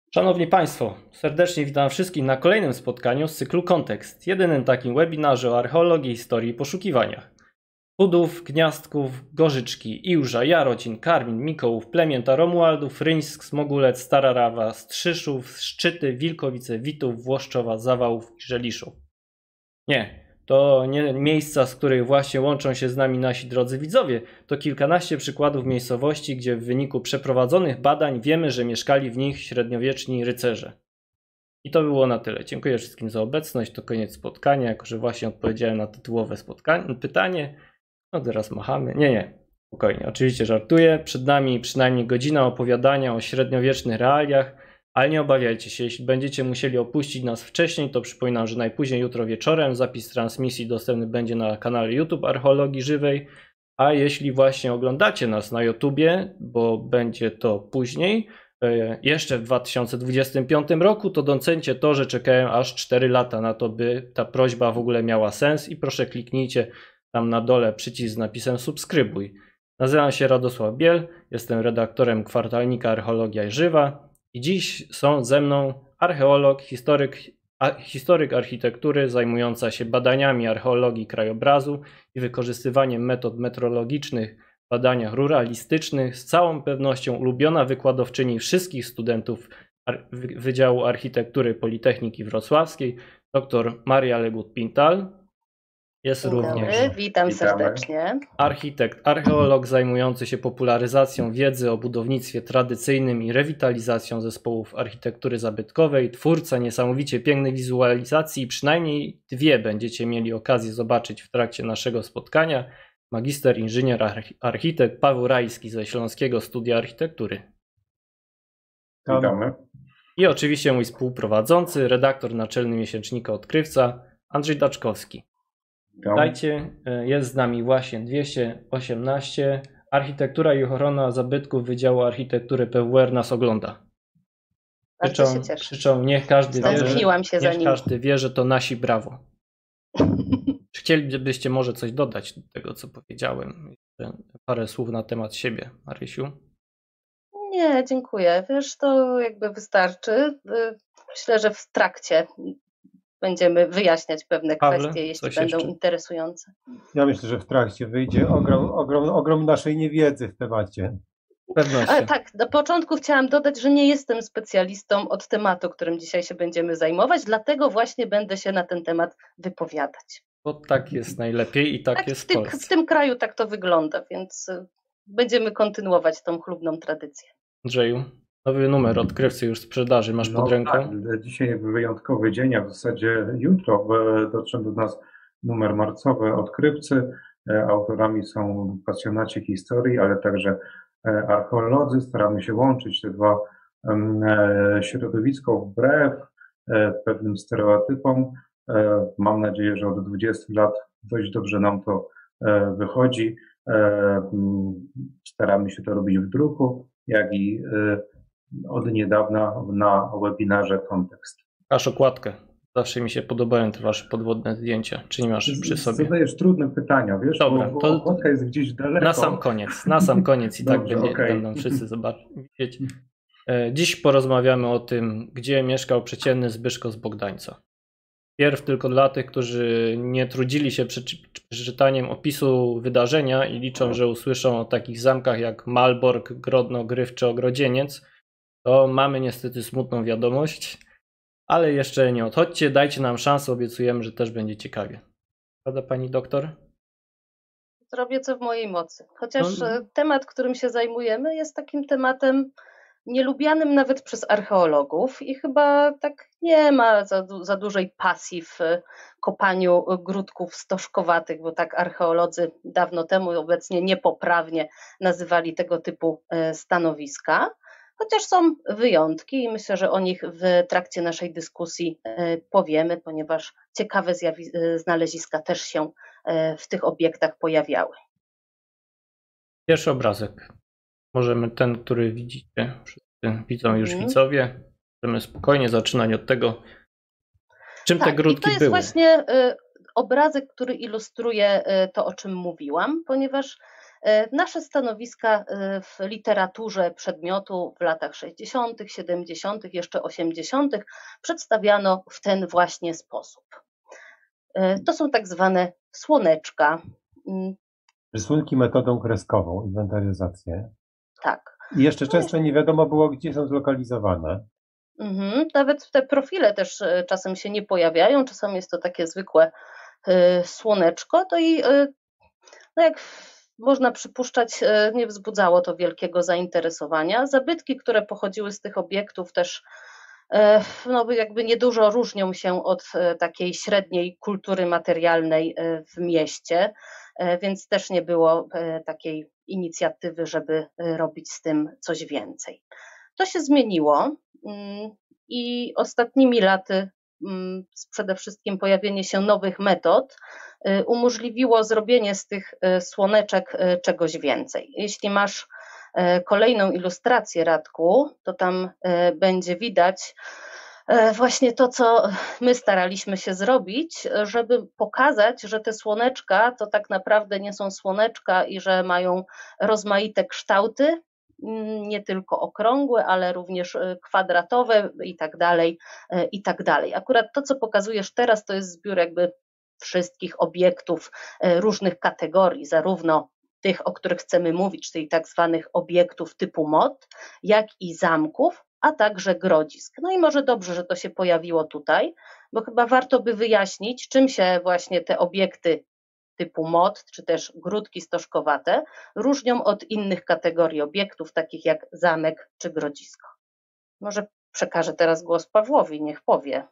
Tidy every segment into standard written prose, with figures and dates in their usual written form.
Szanowni Państwo, serdecznie witam wszystkich na kolejnym spotkaniu z cyklu Kontekst, jedynym takim webinarze o archeologii, historii i poszukiwaniach. Budów, Gniazdków, Gorzyczki, Iłża, Jarocin, Karwin, Mikołów, Plemięta, Romualdów, Ryńsk, Smogulec, Stara Rawa, Strzyszów, Szczyty, Wilkowice, Witów, Włoszczowa, Zawałów i Żeliszów. Nie, to nie miejsca, z których właśnie łączą się z nami nasi drodzy widzowie. To kilkanaście przykładów miejscowości, gdzie w wyniku przeprowadzonych badań wiemy, że mieszkali w nich średniowieczni rycerze. I to było na tyle. Dziękuję wszystkim za obecność. To koniec spotkania, jako że właśnie odpowiedziałem na tytułowe pytanie. No teraz machamy. Nie, spokojnie. Oczywiście żartuję. Przed nami przynajmniej godzina opowiadania o średniowiecznych realiach. Ale nie obawiajcie się, jeśli będziecie musieli opuścić nas wcześniej, to przypominam, że najpóźniej jutro wieczorem zapis transmisji dostępny będzie na kanale YouTube Archeologii Żywej, a jeśli właśnie oglądacie nas na YouTubie, bo będzie to później, jeszcze w 2025 roku, to docencie to, że czekałem aż 4 lata na to, by ta prośba w ogóle miała sens i proszę kliknijcie tam na dole przycisk z napisem subskrybuj. Nazywam się Radosław Biel, jestem redaktorem kwartalnika Archeologia Żywa. I dziś są ze mną archeolog, historyk architektury zajmująca się badaniami archeologii krajobrazu i wykorzystywaniem metod metrologicznych w badaniach ruralistycznych, z całą pewnością ulubiona wykładowczyni wszystkich studentów Wydziału Architektury Politechniki Wrocławskiej, dr Maria Legut-Pintal. Jest Dzień również dobry, witam serdecznie. Archeolog zajmujący się popularyzacją wiedzy o budownictwie tradycyjnym i rewitalizacją zespołów architektury zabytkowej, twórca niesamowicie pięknych wizualizacji, przynajmniej 2 będziecie mieli okazję zobaczyć w trakcie naszego spotkania. Magister inżynier architekt Paweł Rajski ze Śląskiego Studia Architektury. Witamy. I oczywiście mój współprowadzący, redaktor naczelny miesięcznika Odkrywca, Andrzej Daczkowski. Witajcie, jest z nami właśnie 218. Architektura i ochrona zabytków Wydziału Architektury PWR nas ogląda. Krzyczą, niech każdy wie, że to nasi brawo. Czy chcielibyście może coś dodać do tego, co powiedziałem? Parę słów na temat siebie, Marysiu? Nie, dziękuję. Wiesz, to jakby wystarczy. Myślę, że w trakcie będziemy wyjaśniać pewne kwestie, jeśli będą interesujące. Ja myślę, że w trakcie wyjdzie ogrom naszej niewiedzy w temacie. Ale tak, na początku chciałam dodać, że nie jestem specjalistą od tematu, którym dzisiaj się będziemy zajmować, dlatego właśnie będę się na ten temat wypowiadać. Bo tak jest najlepiej i tak jest w Polsce. W tym kraju tak to wygląda, więc będziemy kontynuować tą chlubną tradycję. Andrzeju? Nowy numer Odkrywcy już w sprzedaży masz pod ręką? Tak, dzisiaj wyjątkowy dzień, a w zasadzie jutro dotrze do nas numer marcowy Odkrywcy. Autorami są pasjonaci historii, ale także archeolodzy. Staramy się łączyć te dwa środowiska wbrew pewnym stereotypom. Mam nadzieję, że od 20 lat dość dobrze nam to wychodzi. Staramy się to robić w druku, jak i od niedawna na webinarze Kontekst. Masz okładkę. Zawsze mi się podobają te wasze podwodne zdjęcia. Czy nie masz przy sobie? Zadajesz trudne pytania, wiesz? Dobra, to okładka jest gdzieś daleko. Na sam koniec i Dobrze, tak będą wszyscy widzieć. Dziś porozmawiamy o tym, gdzie mieszkał przeciętny Zbyszko z Bogdańca. Pierw tylko dla tych, którzy nie trudzili się przeczytaniem opisu wydarzenia i liczą, że usłyszą o takich zamkach jak Malbork, Grodno, Gryf czy Ogrodzieniec, to mamy niestety smutną wiadomość, ale jeszcze nie odchodźcie, dajcie nam szansę, obiecujemy, że też będzie ciekawie. Prawda, pani doktor? Zrobię co w mojej mocy. Chociaż temat, którym się zajmujemy, jest takim tematem nielubianym nawet przez archeologów i chyba tak nie ma za dużej pasji w kopaniu grudków stożkowatych, bo tak archeolodzy dawno temu, obecnie niepoprawnie nazywali tego typu stanowiska. Chociaż są wyjątki i myślę, że o nich w trakcie naszej dyskusji powiemy, ponieważ ciekawe znaleziska też się w tych obiektach pojawiały. Pierwszy obrazek. Możemy ten, który widzicie, wszyscy widzą już widzowie. Możemy spokojnie zaczynać od tego, czym te grudki były. To jest właśnie obrazek, który ilustruje to, o czym mówiłam, ponieważ nasze stanowiska w literaturze przedmiotu w latach 60., 70., jeszcze 80. przedstawiano w ten właśnie sposób. To są tak zwane słoneczka. Rysunki metodą kreskową, inwentaryzację. Tak. I jeszcze często nie wiadomo było, gdzie są zlokalizowane. Nawet te profile też czasem się nie pojawiają, czasem jest to takie zwykłe słoneczko, to i no jak można przypuszczać, nie wzbudzało to wielkiego zainteresowania. Zabytki, które pochodziły z tych obiektów też no jakby niedużo różnią się od takiej średniej kultury materialnej w mieście, więc też nie było takiej inicjatywy, żeby robić z tym coś więcej. To się zmieniło i ostatnimi laty przede wszystkim pojawienie się nowych metod umożliwiło zrobienie z tych słoneczek czegoś więcej. Jeśli masz kolejną ilustrację, Radku, to tam będzie widać właśnie to, co my staraliśmy się zrobić, żeby pokazać, że te słoneczka to tak naprawdę nie są słoneczka i że mają rozmaite kształty, nie tylko okrągłe, ale również kwadratowe i tak dalej, i tak dalej. Akurat to, co pokazujesz teraz, to jest zbiór jakby wszystkich obiektów różnych kategorii, zarówno tych, o których chcemy mówić, czyli tak zwanych obiektów typu mod, jak i zamków, a także grodzisk. No i może dobrze, że to się pojawiło tutaj, bo chyba warto by wyjaśnić, czym się właśnie te obiekty typu mod, czy też gródki stożkowate różnią od innych kategorii obiektów, takich jak zamek czy grodzisko. Może przekażę teraz głos Pawłowi, niech powie.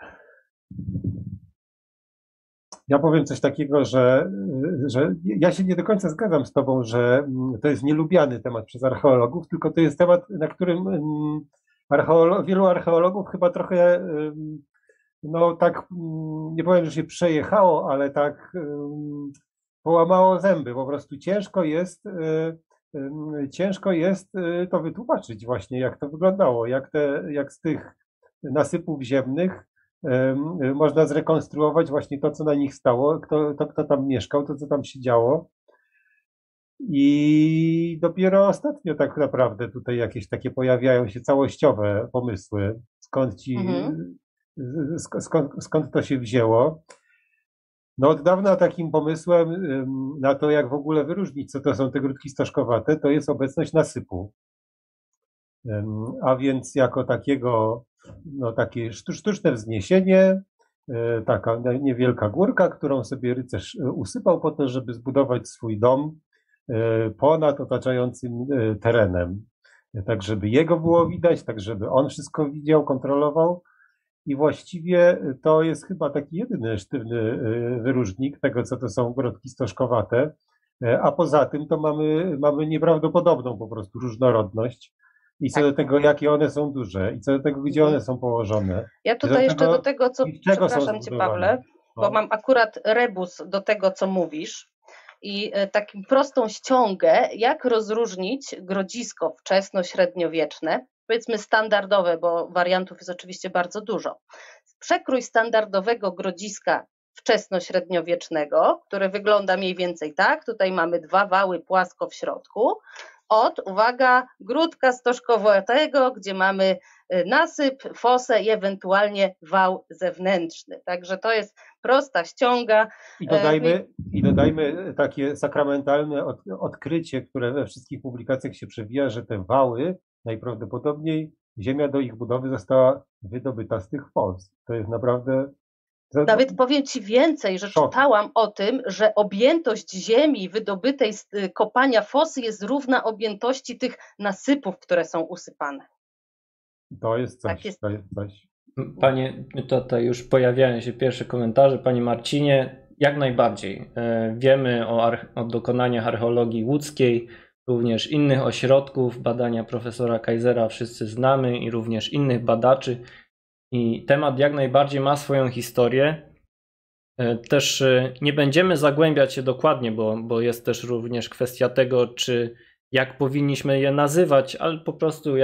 Ja powiem coś takiego, że ja się nie do końca zgadzam z tobą, że to jest nielubiany temat przez archeologów, tylko to jest temat, na którym wielu archeologów chyba trochę, no tak, nie powiem, że się przejechało, ale tak połamało zęby. Po prostu ciężko jest to wytłumaczyć właśnie, jak to wyglądało, jak z tych nasypów ziemnych można zrekonstruować właśnie to, co na nich stało, kto tam mieszkał, to, co tam się działo. I dopiero ostatnio tak naprawdę tutaj jakieś takie pojawiają się całościowe pomysły, skąd to się wzięło. No od dawna takim pomysłem na to, jak w ogóle wyróżnić, co to są te gródki stożkowate, to jest obecność nasypu. A więc jako takie sztuczne wzniesienie, taka niewielka górka, którą sobie rycerz usypał po to, żeby zbudować swój dom ponad otaczającym terenem. Tak, żeby jego było widać, tak, żeby on wszystko widział, kontrolował. I właściwie to jest chyba taki jedyny sztywny wyróżnik tego, co to są gródki stożkowate. A poza tym to mamy nieprawdopodobną po prostu różnorodność. I co do tego, jakie one są duże, i co do tego, gdzie one są położone. Ja tutaj jeszcze do tego, co, przepraszam Cię, Pawle, bo mam akurat rebus do tego, co mówisz i taką prostą ściągę, jak rozróżnić grodzisko wczesno-średniowieczne, powiedzmy standardowe, bo wariantów jest oczywiście bardzo dużo. Przekrój standardowego grodziska wczesno-średniowiecznego, które wygląda mniej więcej tak, tutaj mamy dwa wały płasko w środku, uwaga, gródka stożkowatego, gdzie mamy nasyp, fosę i ewentualnie wał zewnętrzny. Także to jest prosta ściąga. I dodajmy takie sakramentalne odkrycie, które we wszystkich publikacjach się przewija, że te wały najprawdopodobniej ziemia do ich budowy została wydobyta z tych fos. To jest naprawdę... Nawet powiem Ci więcej, że czytałam o tym, że objętość ziemi wydobytej z kopania fosy jest równa objętości tych nasypów, które są usypane. To jest coś. Tak jest. To jest coś. Panie, tutaj już pojawiają się pierwsze komentarze. Panie Marcinie, jak najbardziej. Wiemy o dokonaniach archeologii łódzkiej, również innych ośrodków, badania profesora Kaisera wszyscy znamy i również innych badaczy. I temat jak najbardziej ma swoją historię. Też nie będziemy zagłębiać się dokładnie, bo jest też również kwestia tego, jak powinniśmy je nazywać, ale po prostu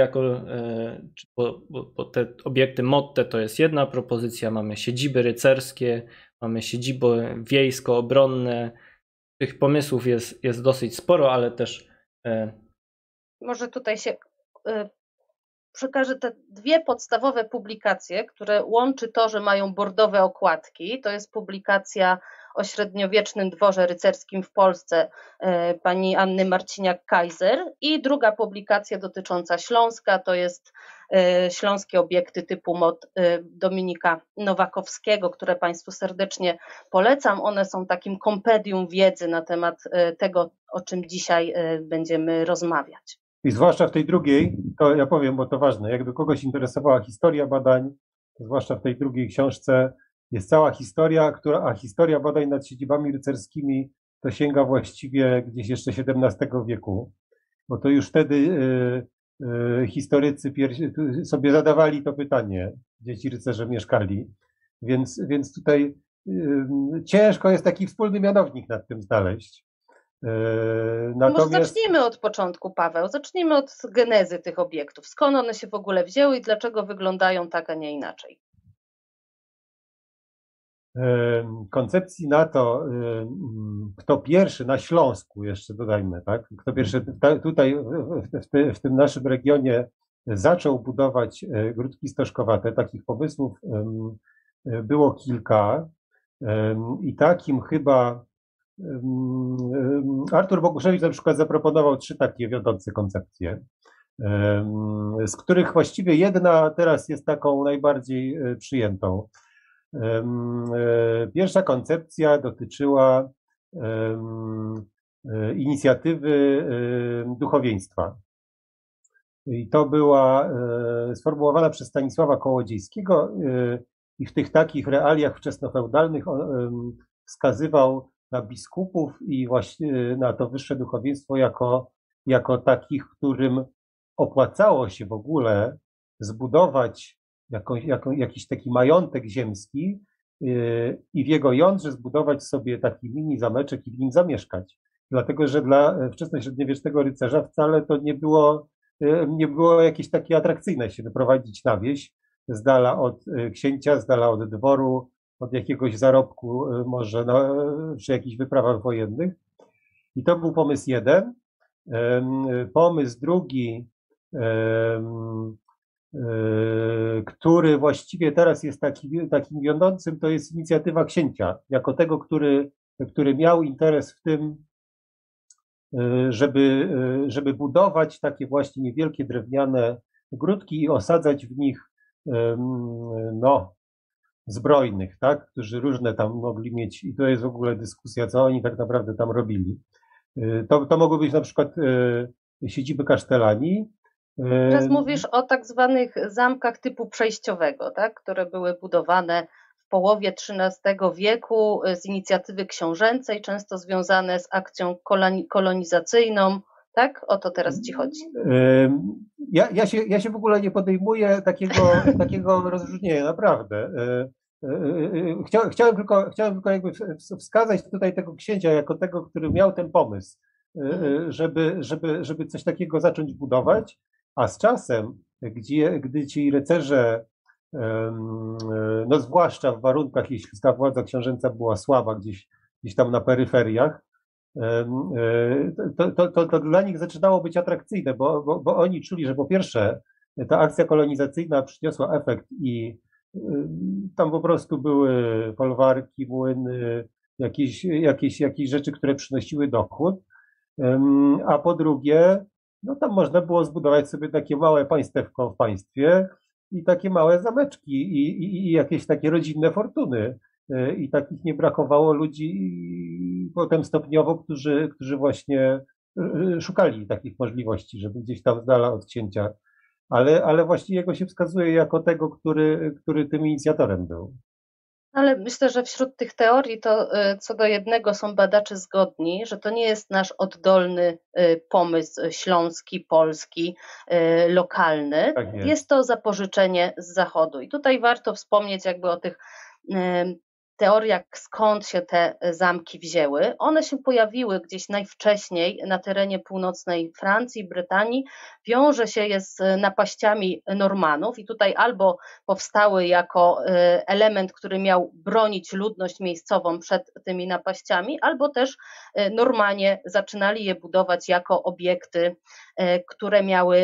bo te obiekty modte to jest jedna propozycja, mamy siedziby rycerskie, mamy siedziby wiejsko-obronne, Tych pomysłów jest dosyć sporo, ale też... Może tutaj się przekażę te dwie podstawowe publikacje, które łączy to, że mają bordowe okładki. To jest publikacja o średniowiecznym dworze rycerskim w Polsce pani Anny Marciniak-Kaiser i druga publikacja dotycząca Śląska, to jest Śląskie obiekty typu mod Dominika Nowakowskiego, które Państwu serdecznie polecam. One są takim kompendium wiedzy na temat tego, o czym dzisiaj będziemy rozmawiać. I zwłaszcza w tej drugiej, to ja powiem, bo to ważne, jakby kogoś interesowała historia badań, to zwłaszcza w tej drugiej książce jest cała historia, a historia badań nad siedzibami rycerskimi to sięga właściwie gdzieś jeszcze XVII wieku, bo to już wtedy historycy sobie zadawali to pytanie, gdzie ci rycerze mieszkali, więc tutaj ciężko jest taki wspólny mianownik nad tym znaleźć. Może zacznijmy od początku, Paweł. Zacznijmy od genezy tych obiektów. Skąd one się w ogóle wzięły i dlaczego wyglądają tak, a nie inaczej? Koncepcji na to, kto pierwszy na Śląsku, jeszcze dodajmy, tak? Kto pierwszy tutaj w tym naszym regionie zaczął budować gródki stożkowate, takich pomysłów było kilka i takim chyba Artur Boguszewicz na przykład zaproponował 3 takie wiodące koncepcje, z których właściwie jedna teraz jest taką najbardziej przyjętą. Pierwsza koncepcja dotyczyła inicjatywy duchowieństwa. I to była sformułowana przez Stanisława Kołodziejskiego i w tych takich realiach wczesnofeudalnych wskazywał na biskupów i właśnie na to wyższe duchowieństwo jako takich, którym opłacało się w ogóle zbudować jakiś taki majątek ziemski i w jego jądrze zbudować sobie taki mini zameczek i w nim zamieszkać. Dlatego, że dla wczesnośredniowiecznego rycerza wcale to nie było jakieś takie atrakcyjne się wyprowadzić na wieś, z dala od księcia, z dala od dworu, od jakiegoś zarobku może przy jakichś wyprawach wojennych. I to był pomysł jeden. Pomysł drugi, który właściwie teraz jest takim wiodącym, to jest inicjatywa księcia, jako tego, który miał interes w tym, żeby budować takie właśnie niewielkie drewniane gródki i osadzać w nich zbrojnych, tak, którzy różne tam mogli mieć, i to jest w ogóle dyskusja, co oni tak naprawdę tam robili. To mogły być na przykład siedziby kasztelani. Teraz mówisz o tak zwanych zamkach typu przejściowego, tak, które były budowane w połowie XIII wieku z inicjatywy książęcej, często związane z akcją kolonizacyjną, tak? O to teraz ci chodzi. Ja się w ogóle nie podejmuję takiego rozróżnienia, naprawdę. Chciałem tylko jakby wskazać tutaj tego księcia jako tego, który miał ten pomysł, żeby coś takiego zacząć budować, a z czasem, gdy ci rycerze, zwłaszcza w warunkach, jeśli ta władza książęca była słaba gdzieś tam na peryferiach, to dla nich zaczynało być atrakcyjne, bo oni czuli, że po pierwsze ta akcja kolonizacyjna przyniosła efekt i tam po prostu były folwarki, młyny, jakieś rzeczy, które przynosiły dochód, a po drugie, tam można było zbudować sobie takie małe państewko w państwie i takie małe zameczki i jakieś takie rodzinne fortuny. I takich nie brakowało ludzi potem stopniowo, którzy właśnie szukali takich możliwości, żeby gdzieś tam z dala od księcia. Ale właśnie jego się wskazuje jako tego, który tym inicjatorem był. Ale myślę, że wśród tych teorii to co do jednego są badacze zgodni, że to nie jest nasz oddolny pomysł śląski, polski, lokalny. Tak jest. Jest to zapożyczenie z Zachodu. I tutaj warto wspomnieć jakby o tych teoria, skąd się te zamki wzięły. One się pojawiły gdzieś najwcześniej na terenie północnej Francji, Brytanii. Wiąże się je z napaściami Normanów i tutaj albo powstały jako element, który miał bronić ludność miejscową przed tymi napaściami, albo też Normanie zaczynali je budować jako obiekty, które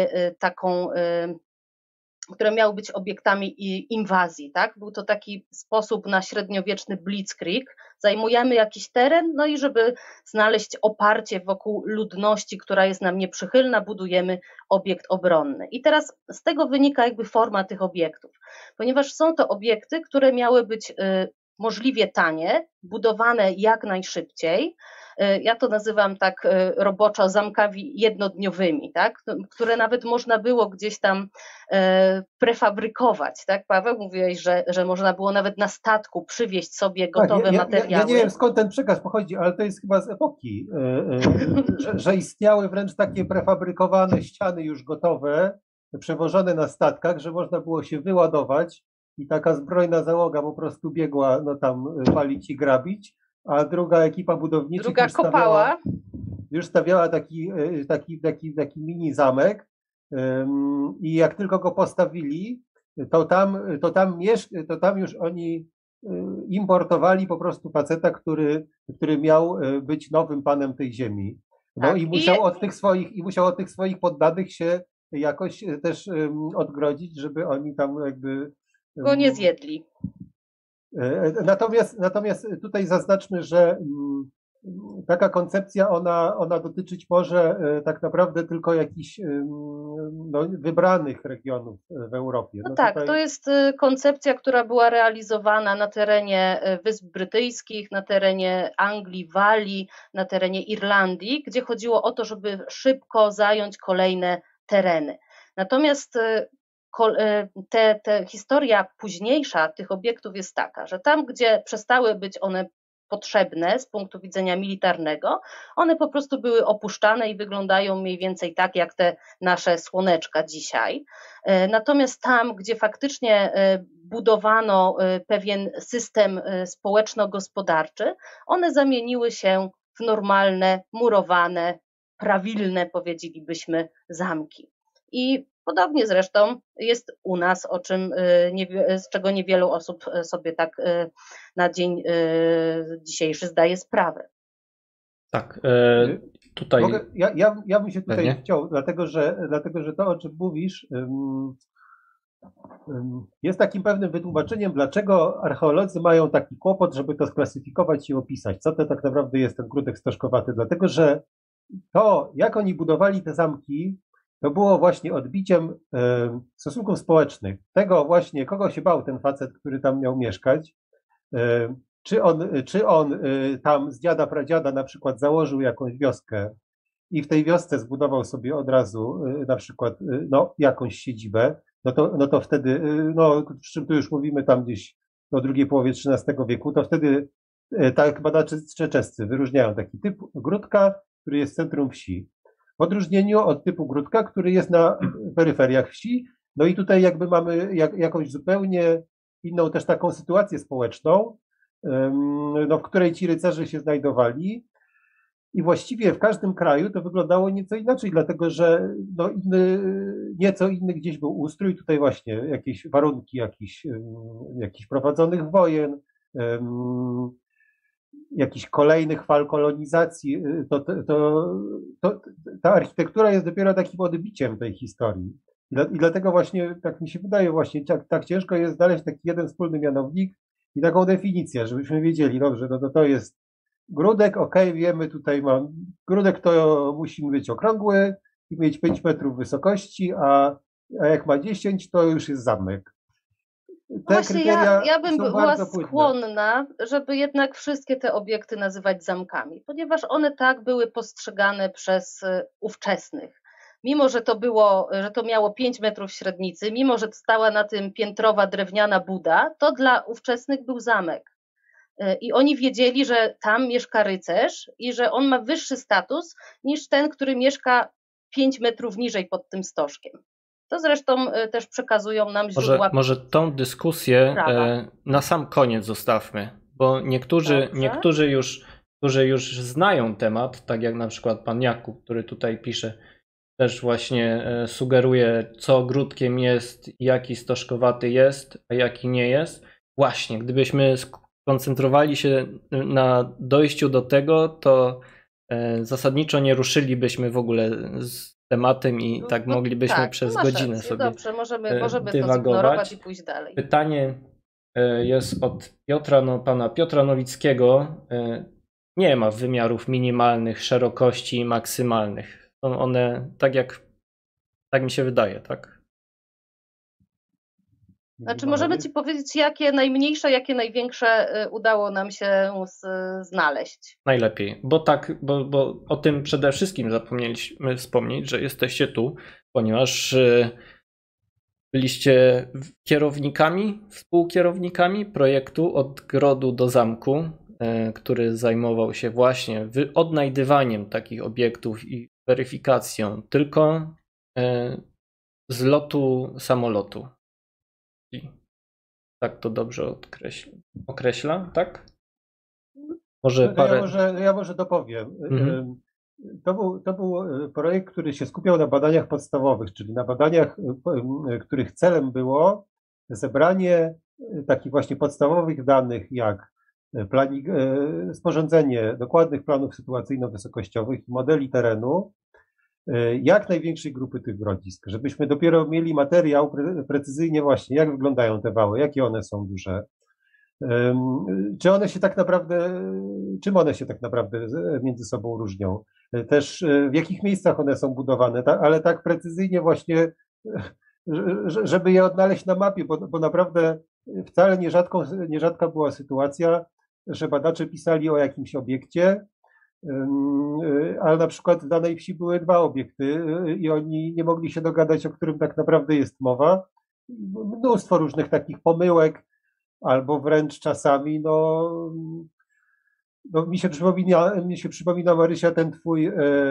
miały być obiektami inwazji. Tak? Był to taki sposób na średniowieczny blitzkrieg. Zajmujemy jakiś teren, no i żeby znaleźć oparcie wokół ludności, która jest nam nieprzychylna, budujemy obiekt obronny. I teraz z tego wynika jakby forma tych obiektów, ponieważ są to obiekty, które miały być możliwie tanie, budowane jak najszybciej. Ja to nazywam tak roboczo zamkami jednodniowymi, tak? Które nawet można było gdzieś tam prefabrykować. Tak? Paweł, mówiłeś, że można było nawet na statku przywieźć sobie gotowe materiały. Ja nie wiem, skąd ten przekaz pochodzi, ale to jest chyba z epoki, że istniały wręcz takie prefabrykowane ściany już gotowe, przewożone na statkach, że można było się wyładować i taka zbrojna załoga po prostu biegła tam palić i grabić, a druga ekipa budownicza już stawiała taki mini zamek i jak tylko go postawili, to tam już oni importowali po prostu faceta, który miał być nowym panem tej ziemi. No tak, i musiał od tych swoich poddanych się jakoś też odgrodzić, żeby oni tam jakby go nie zjedli. Natomiast tutaj zaznaczmy, że taka koncepcja, ona dotyczyć może tak naprawdę tylko jakichś wybranych regionów w Europie. No tak, tutaj... to jest koncepcja, która była realizowana na terenie Wysp Brytyjskich, na terenie Anglii, Walii, na terenie Irlandii, gdzie chodziło o to, żeby szybko zająć kolejne tereny. Natomiast historia późniejsza tych obiektów jest taka, że tam, gdzie przestały być one potrzebne z punktu widzenia militarnego, one po prostu były opuszczane i wyglądają mniej więcej tak, jak te nasze słoneczka dzisiaj. Natomiast tam, gdzie faktycznie budowano pewien system społeczno-gospodarczy, one zamieniły się w normalne, murowane, prawilne, powiedzielibyśmy, zamki. I podobnie zresztą jest u nas, z czego niewielu osób sobie tak na dzień dzisiejszy zdaje sprawę. Tak, tutaj... Ja bym się tutaj chciał, dlatego że to, o czym mówisz, jest takim pewnym wytłumaczeniem, dlaczego archeolodzy mają taki kłopot, żeby to sklasyfikować i opisać. Co to tak naprawdę jest ten Grudek Stożkowaty? Dlatego, że to, jak oni budowali te zamki, to było właśnie odbiciem stosunków społecznych. Tego właśnie, kogo się bał ten facet, który tam miał mieszkać. Czy on tam z dziada, pradziada na przykład założył jakąś wioskę i w tej wiosce zbudował sobie od razu na przykład jakąś siedzibę, no to wtedy, z czym tu już mówimy tam gdzieś o drugiej połowie XIII wieku, to wtedy tak badacze czeczescy wyróżniają taki typ Gródka, który jest centrum wsi. W odróżnieniu od typu Gródka, który jest na peryferiach wsi. No i tutaj jakby mamy jakąś zupełnie inną też taką sytuację społeczną, w której ci rycerze się znajdowali i właściwie w każdym kraju to wyglądało nieco inaczej, dlatego że nieco inny gdzieś był ustrój, tutaj właśnie jakieś warunki jakichś prowadzonych wojen, jakichś kolejnych fal kolonizacji, ta architektura jest dopiero takim odbiciem tej historii. I dlatego właśnie, tak mi się wydaje, właśnie tak ciężko jest znaleźć taki jeden wspólny mianownik i taką definicję, żebyśmy wiedzieli, dobrze, to jest Grudek, wiemy, tutaj Grudek to musi być okrągły i mieć 5 metrów wysokości, a jak ma 10, to już jest zamek. Właśnie ja bym była skłonna, żeby jednak wszystkie te obiekty nazywać zamkami, ponieważ one tak były postrzegane przez ówczesnych. Mimo, że to miało 5 metrów średnicy, mimo, że stała na tym piętrowa drewniana buda, to dla ówczesnych był zamek. I oni wiedzieli, że tam mieszka rycerz i że on ma wyższy status niż ten, który mieszka 5 metrów niżej pod tym stożkiem. To zresztą też przekazują nam źródła. Może tą dyskusję na sam koniec zostawmy, bo którzy już znają temat, tak jak na przykład pan Jakub, który tutaj pisze, też właśnie sugeruje, co ogródkiem jest, jaki stożkowaty jest, a jaki nie jest. Właśnie, gdybyśmy skoncentrowali się na dojściu do tego, to zasadniczo nie ruszylibyśmy w ogóle z tematem i tak moglibyśmy przez godzinę sobie dobrze, możemy to dywagować. zignorować i pójść dalej. Pytanie jest od Piotra, pana Piotra Nowickiego. Nie ma wymiarów minimalnych, szerokości maksymalnych. Są one tak mi się wydaje, tak? Znaczy możemy ci powiedzieć, jakie najmniejsze, jakie największe udało nam się znaleźć. Najlepiej, bo o tym przede wszystkim zapomnieliśmy wspomnieć, że jesteście tu, ponieważ byliście współkierownikami projektu Od Grodu do Zamku, który zajmował się właśnie odnajdywaniem takich obiektów i weryfikacją tylko z lotu samolotu. Tak to dobrze określa, tak? Może parę... Ja może dopowiem. To był projekt, który się skupiał na badaniach podstawowych, czyli na badaniach, których celem było zebranie takich właśnie podstawowych danych, jak sporządzenie dokładnych planów sytuacyjno-wysokościowych i modeli terenu jak największej grupy tych grodzisk, żebyśmy dopiero mieli materiał precyzyjnie właśnie, jak wyglądają te wały, jakie one są duże, czym one się tak naprawdę między sobą różnią, też w jakich miejscach one są budowane, ale tak precyzyjnie właśnie, żeby je odnaleźć na mapie, bo naprawdę wcale nierzadka była sytuacja, że badacze pisali o jakimś obiekcie, ale na przykład w danej wsi były 2 obiekty i oni nie mogli się dogadać, o którym tak naprawdę jest mowa. Mnóstwo różnych takich pomyłek, albo wręcz czasami, mi się przypomina, Marysia, ten twój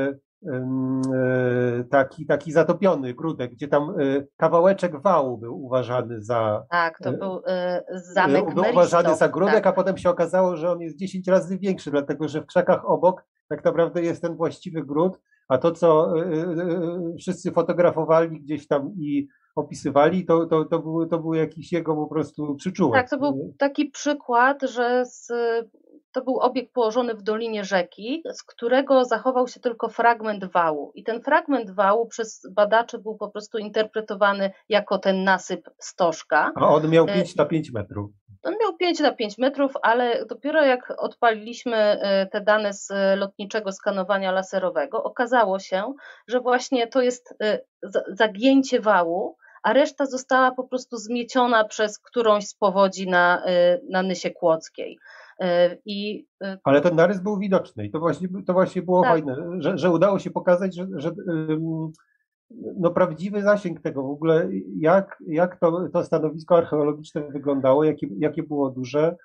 taki zatopiony grudek, gdzie tam kawałeczek wału był uważany za... Tak, to był zamek Był uważany za grudek, tak. A potem się okazało, że on jest 10 razy większy, dlatego że w krzakach obok tak naprawdę jest ten właściwy gród, a to, co wszyscy fotografowali gdzieś tam i opisywali, to był jakiś jego po prostu przyczółek. Tak, to był taki przykład, że to był obiekt położony w dolinie rzeki, z którego zachował się tylko fragment wału. I ten fragment wału przez badaczy był po prostu interpretowany jako ten nasyp stożka. A on miał 5 na 5 metrów. On miał 5 na 5 metrów, ale dopiero jak odpaliliśmy te dane z lotniczego skanowania laserowego, okazało się, że właśnie to jest zagięcie wału, a reszta została po prostu zmieciona przez którąś z powodzi na Nysie Kłodzkiej. Ale ten narys był widoczny i to właśnie było tak. fajne, że udało się pokazać, że prawdziwy zasięg tego w ogóle, jak to stanowisko archeologiczne wyglądało, jakie było duże.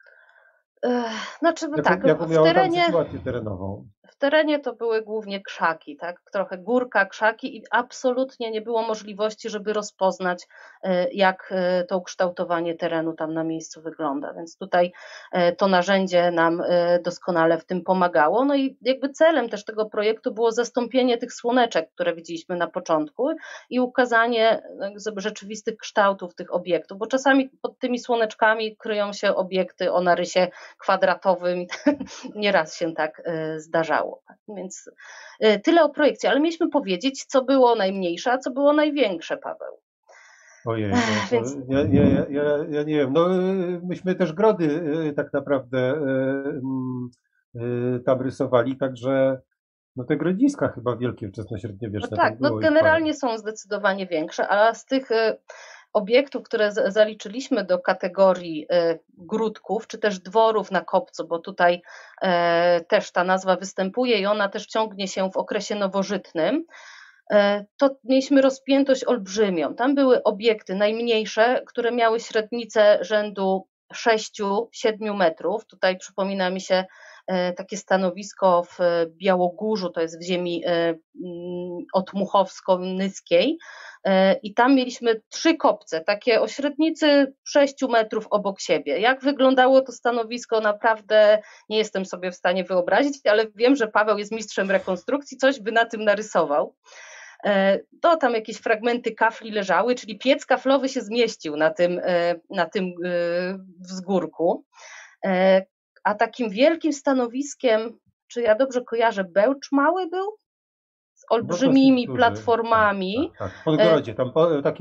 Jaką miało tam sytuację terenową. W terenie to były głównie krzaki, tak? Trochę górka, krzaki i absolutnie nie było możliwości, żeby rozpoznać, jak to ukształtowanie terenu tam na miejscu wygląda, więc tutaj to narzędzie nam doskonale w tym pomagało. No i jakby celem też tego projektu było zastąpienie tych słoneczek, które widzieliśmy na początku i ukazanie rzeczywistych kształtów tych obiektów, bo czasami pod tymi słoneczkami kryją się obiekty o narysie kwadratowym i nieraz się tak zdarzało. Więc tyle o projekcie, ale mieliśmy powiedzieć, co było najmniejsze, a co było największe, Paweł. Ojej, więc... ja nie wiem, myśmy też grody tak naprawdę tam rysowali, także te grodziska chyba wielkie wczesnośredniowieczne. Tak, generalnie są zdecydowanie większe, a z tych obiektów, które zaliczyliśmy do kategorii gródków, czy też dworów na kopcu, bo tutaj też ta nazwa występuje i ona też ciągnie się w okresie nowożytnym, to mieliśmy rozpiętość olbrzymią. Tam były obiekty najmniejsze, które miały średnicę rzędu 6-7 metrów. Tutaj przypomina mi się takie stanowisko w Białogórzu, to jest w ziemi otmuchowsko-nyskiej, i tam mieliśmy 3 kopce, takie o średnicy 6 metrów obok siebie. Jak wyglądało to stanowisko, naprawdę nie jestem sobie w stanie wyobrazić, ale wiem, że Paweł jest mistrzem rekonstrukcji, coś by na tym narysował. To tam jakieś fragmenty kafli leżały, czyli piec kaflowy się zmieścił na tym wzgórku. A takim wielkim stanowiskiem, czy ja dobrze kojarzę, Bełcz Mały był? Z olbrzymimi platformami. Tak. W Podgrodzie, tam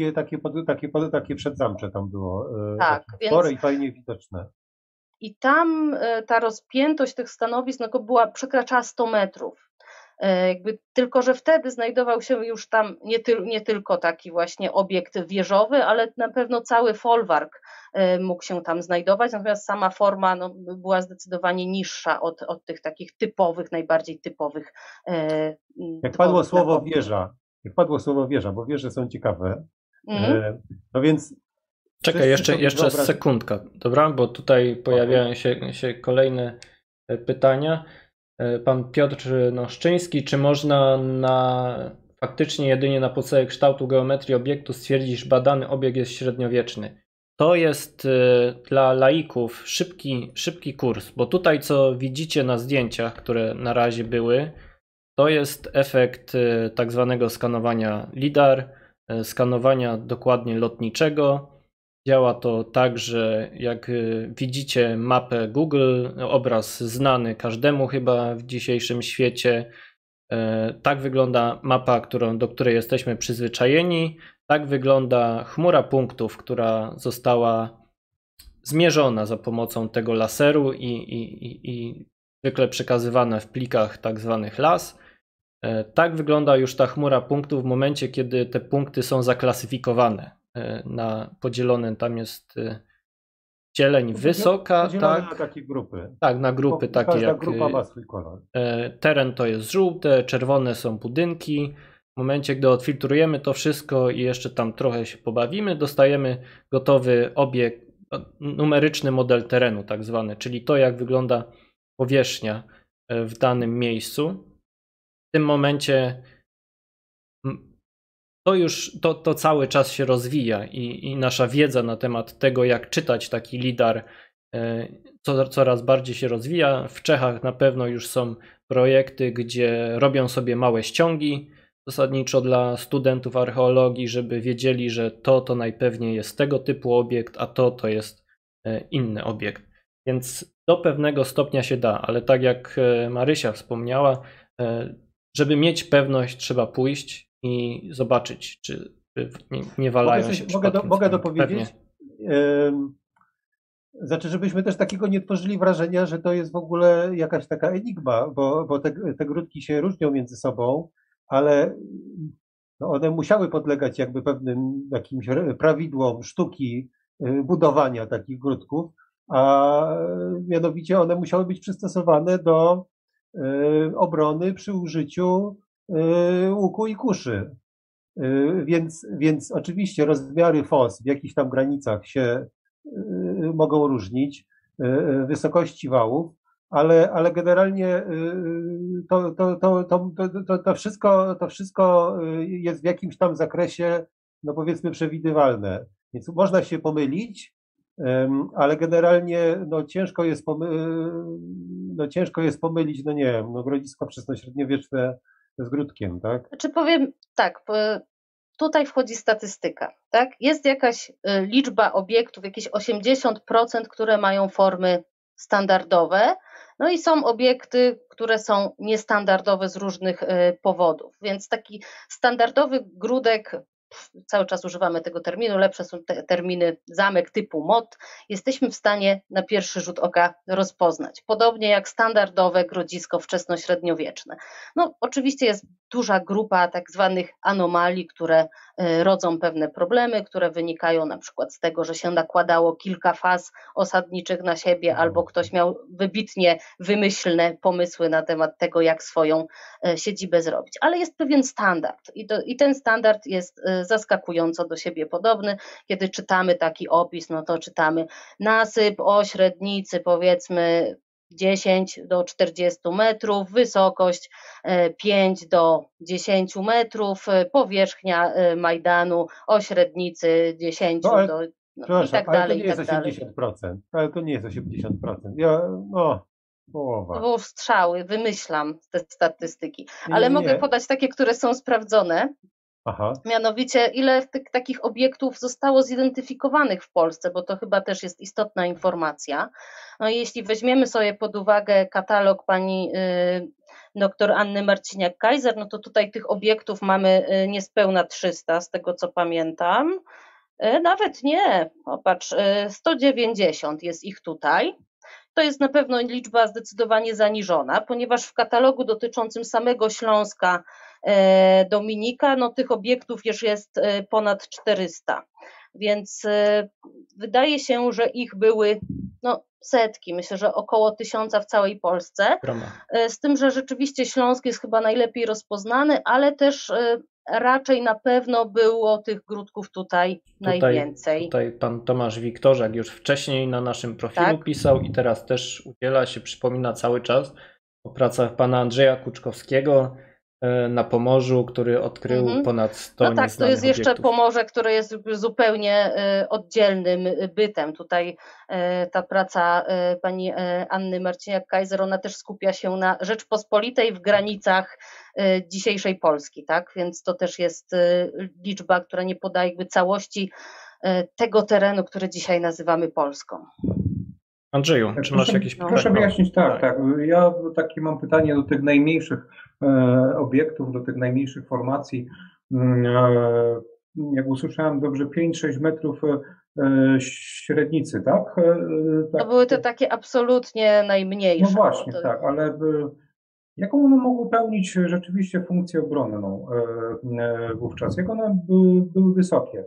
takie przedzamcze tam było. Tak, spore i fajnie widoczne. I tam ta rozpiętość tych stanowisk przekraczała 100 metrów. Tylko że wtedy znajdował się już tam nie tylko taki właśnie obiekt wieżowy, ale na pewno cały folwark mógł się tam znajdować, natomiast sama forma była zdecydowanie niższa od tych takich typowych, najbardziej typowych. Jak padło słowo wieża, bo wieże są ciekawe, no więc... Czekaj, jeszcze sekundka, dobra, bo tutaj pojawiają się kolejne pytania. Pan Piotr Noszczyński, czy można faktycznie jedynie na podstawie kształtu geometrii obiektu stwierdzić, że badany obiekt jest średniowieczny? To jest dla laików szybki kurs, bo tutaj co widzicie na zdjęciach, które na razie były, to jest efekt tak zwanego skanowania LIDAR, skanowania dokładnie lotniczego. Działa to tak, że jak widzicie mapę Google, obraz znany każdemu chyba w dzisiejszym świecie, tak wygląda mapa, do której jesteśmy przyzwyczajeni, tak wygląda chmura punktów, która została zmierzona za pomocą tego laseru i zwykle przekazywana w plikach tak zwanych LAS. Tak wygląda już ta chmura punktów w momencie, kiedy te punkty są zaklasyfikowane. Podzielone, tam jest cieleń wysoka, tak, na takie grupy. Tak, na grupy takie jak grupa ma swój kolor. Teren to jest żółte, czerwone są budynki. W momencie, gdy odfiltrujemy to wszystko i jeszcze tam trochę się pobawimy, dostajemy gotowy obiekt, numeryczny model terenu tak zwany, czyli to, jak wygląda powierzchnia w danym miejscu. W tym momencie to cały czas się rozwija i nasza wiedza na temat tego, jak czytać taki LIDAR, coraz bardziej się rozwija. W Czechach na pewno już są projekty, gdzie robią sobie małe ściągi, zasadniczo dla studentów archeologii, żeby wiedzieli, że to najpewniej jest tego typu obiekt, a to jest inny obiekt. Więc do pewnego stopnia się da, ale tak jak Marysia wspomniała, żeby mieć pewność, trzeba pójść i zobaczyć, czy nie walają się przypadkiem. Mogę dopowiedzieć? Znaczy, żebyśmy też takiego nie tworzyli wrażenia, że to jest w ogóle jakaś taka enigma, bo te grudki się różnią między sobą, ale one musiały podlegać jakby pewnym jakimś prawidłom sztuki budowania takich grudków, a mianowicie one musiały być przystosowane do obrony przy użyciu łuku i kuszy. Więc oczywiście rozmiary fos w jakichś tam granicach się mogą różnić, wysokości wałów, ale generalnie to wszystko jest w jakimś tam zakresie, no powiedzmy, przewidywalne. Więc można się pomylić, ale generalnie ciężko jest pomylić, no nie wiem, grodzisko wczesnośredniowieczne z grudkiem, tak? Znaczy powiem tak, tutaj wchodzi statystyka, tak? Jest jakaś liczba obiektów, jakieś 80%, które mają formy standardowe, no i są obiekty, które są niestandardowe z różnych powodów, więc taki standardowy grudek, cały czas używamy tego terminu, lepsze są te terminy zamek typu MOT, jesteśmy w stanie na pierwszy rzut oka rozpoznać. Podobnie jak standardowe grodzisko wczesnośredniowieczne. No oczywiście jest duża grupa tak zwanych anomalii, które rodzą pewne problemy, które wynikają na przykład z tego, że się nakładało kilka faz osadniczych na siebie, albo ktoś miał wybitnie wymyślne pomysły na temat tego, jak swoją siedzibę zrobić. Ale jest pewien standard i ten standard jest zaskakująco do siebie podobny. Kiedy czytamy taki opis, no to czytamy nasyp o średnicy powiedzmy 10 do 40 metrów, wysokość 5 do 10 metrów, powierzchnia Majdanu o średnicy 10 No, ale, do... przepraszam, i tak ale to dalej, nie i jest tak dalej. 80%. Ale to nie jest 80%. Połowa. To były strzały, wymyślam te statystyki, Nie, ale nie, mogę nie. podać takie, które są sprawdzone. Aha. Mianowicie, ile takich obiektów zostało zidentyfikowanych w Polsce, bo to chyba też jest istotna informacja. No i jeśli weźmiemy sobie pod uwagę katalog pani dr Anny Marciniak-Kaiser, no to tutaj tych obiektów mamy niespełna 300, z tego co pamiętam. Nawet nie, popatrz, 190 jest ich tutaj. To jest na pewno liczba zdecydowanie zaniżona, ponieważ w katalogu dotyczącym samego Śląska Dominika, no tych obiektów już jest ponad 400, więc wydaje się, że ich były setki, myślę, że około 1000 w całej Polsce, z tym, że rzeczywiście Śląsk jest chyba najlepiej rozpoznany, ale też raczej na pewno było tych grudków tutaj najwięcej. Tutaj pan Tomasz Wiktorzak już wcześniej na naszym profilu pisał i teraz też udziela się, przypomina cały czas o pracach pana Andrzeja Kuczkowskiego na Pomorzu, który odkrył ponad 100 No tak, to jest jeszcze obiektów. Pomorze, które jest zupełnie oddzielnym bytem. Tutaj ta praca pani Anny Marciniak-Kaiser, ona też skupia się na Rzeczpospolitej w granicach dzisiejszej Polski, tak? Więc to też jest liczba, która nie podaje jakby całości tego terenu, który dzisiaj nazywamy Polską. Andrzeju, czy masz jakieś pytanie? Proszę wyjaśnić, tak. Ja takie mam pytanie do tych najmniejszych obiektów, do tych najmniejszych formacji. Jak usłyszałem dobrze, 5-6 metrów średnicy, tak? To były te takie absolutnie najmniejsze. No właśnie, tak, ale jaką one mogły pełnić rzeczywiście funkcję obronną wówczas? Jak one były wysokie?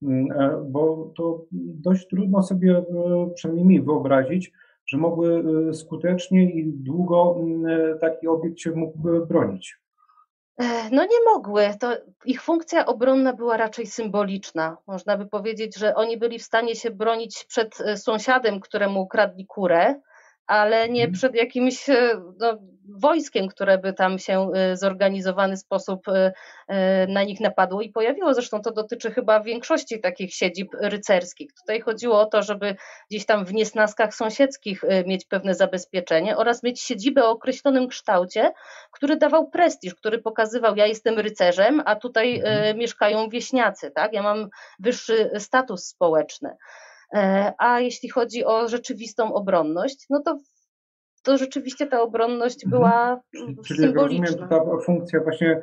Bo to dość trudno sobie, przynajmniej mi, wyobrazić, że mogły skutecznie i długo taki obiekt się mógł bronić. No nie mogły. To ich funkcja obronna była raczej symboliczna. Można by powiedzieć, że oni byli w stanie się bronić przed sąsiadem, któremu ukradli kurę, ale nie przed jakimś wojskiem, które by tam się w zorganizowany sposób na nich napadło i pojawiło. Zresztą to dotyczy chyba większości takich siedzib rycerskich. Tutaj chodziło o to, żeby gdzieś tam w niesnaskach sąsiedzkich mieć pewne zabezpieczenie oraz mieć siedzibę o określonym kształcie, który dawał prestiż, który pokazywał, ja jestem rycerzem, a tutaj mieszkają wieśniacy, tak? Ja mam wyższy status społeczny. A jeśli chodzi o rzeczywistą obronność, no to rzeczywiście ta obronność była symboliczna. Czyli rozumiem, ta funkcja właśnie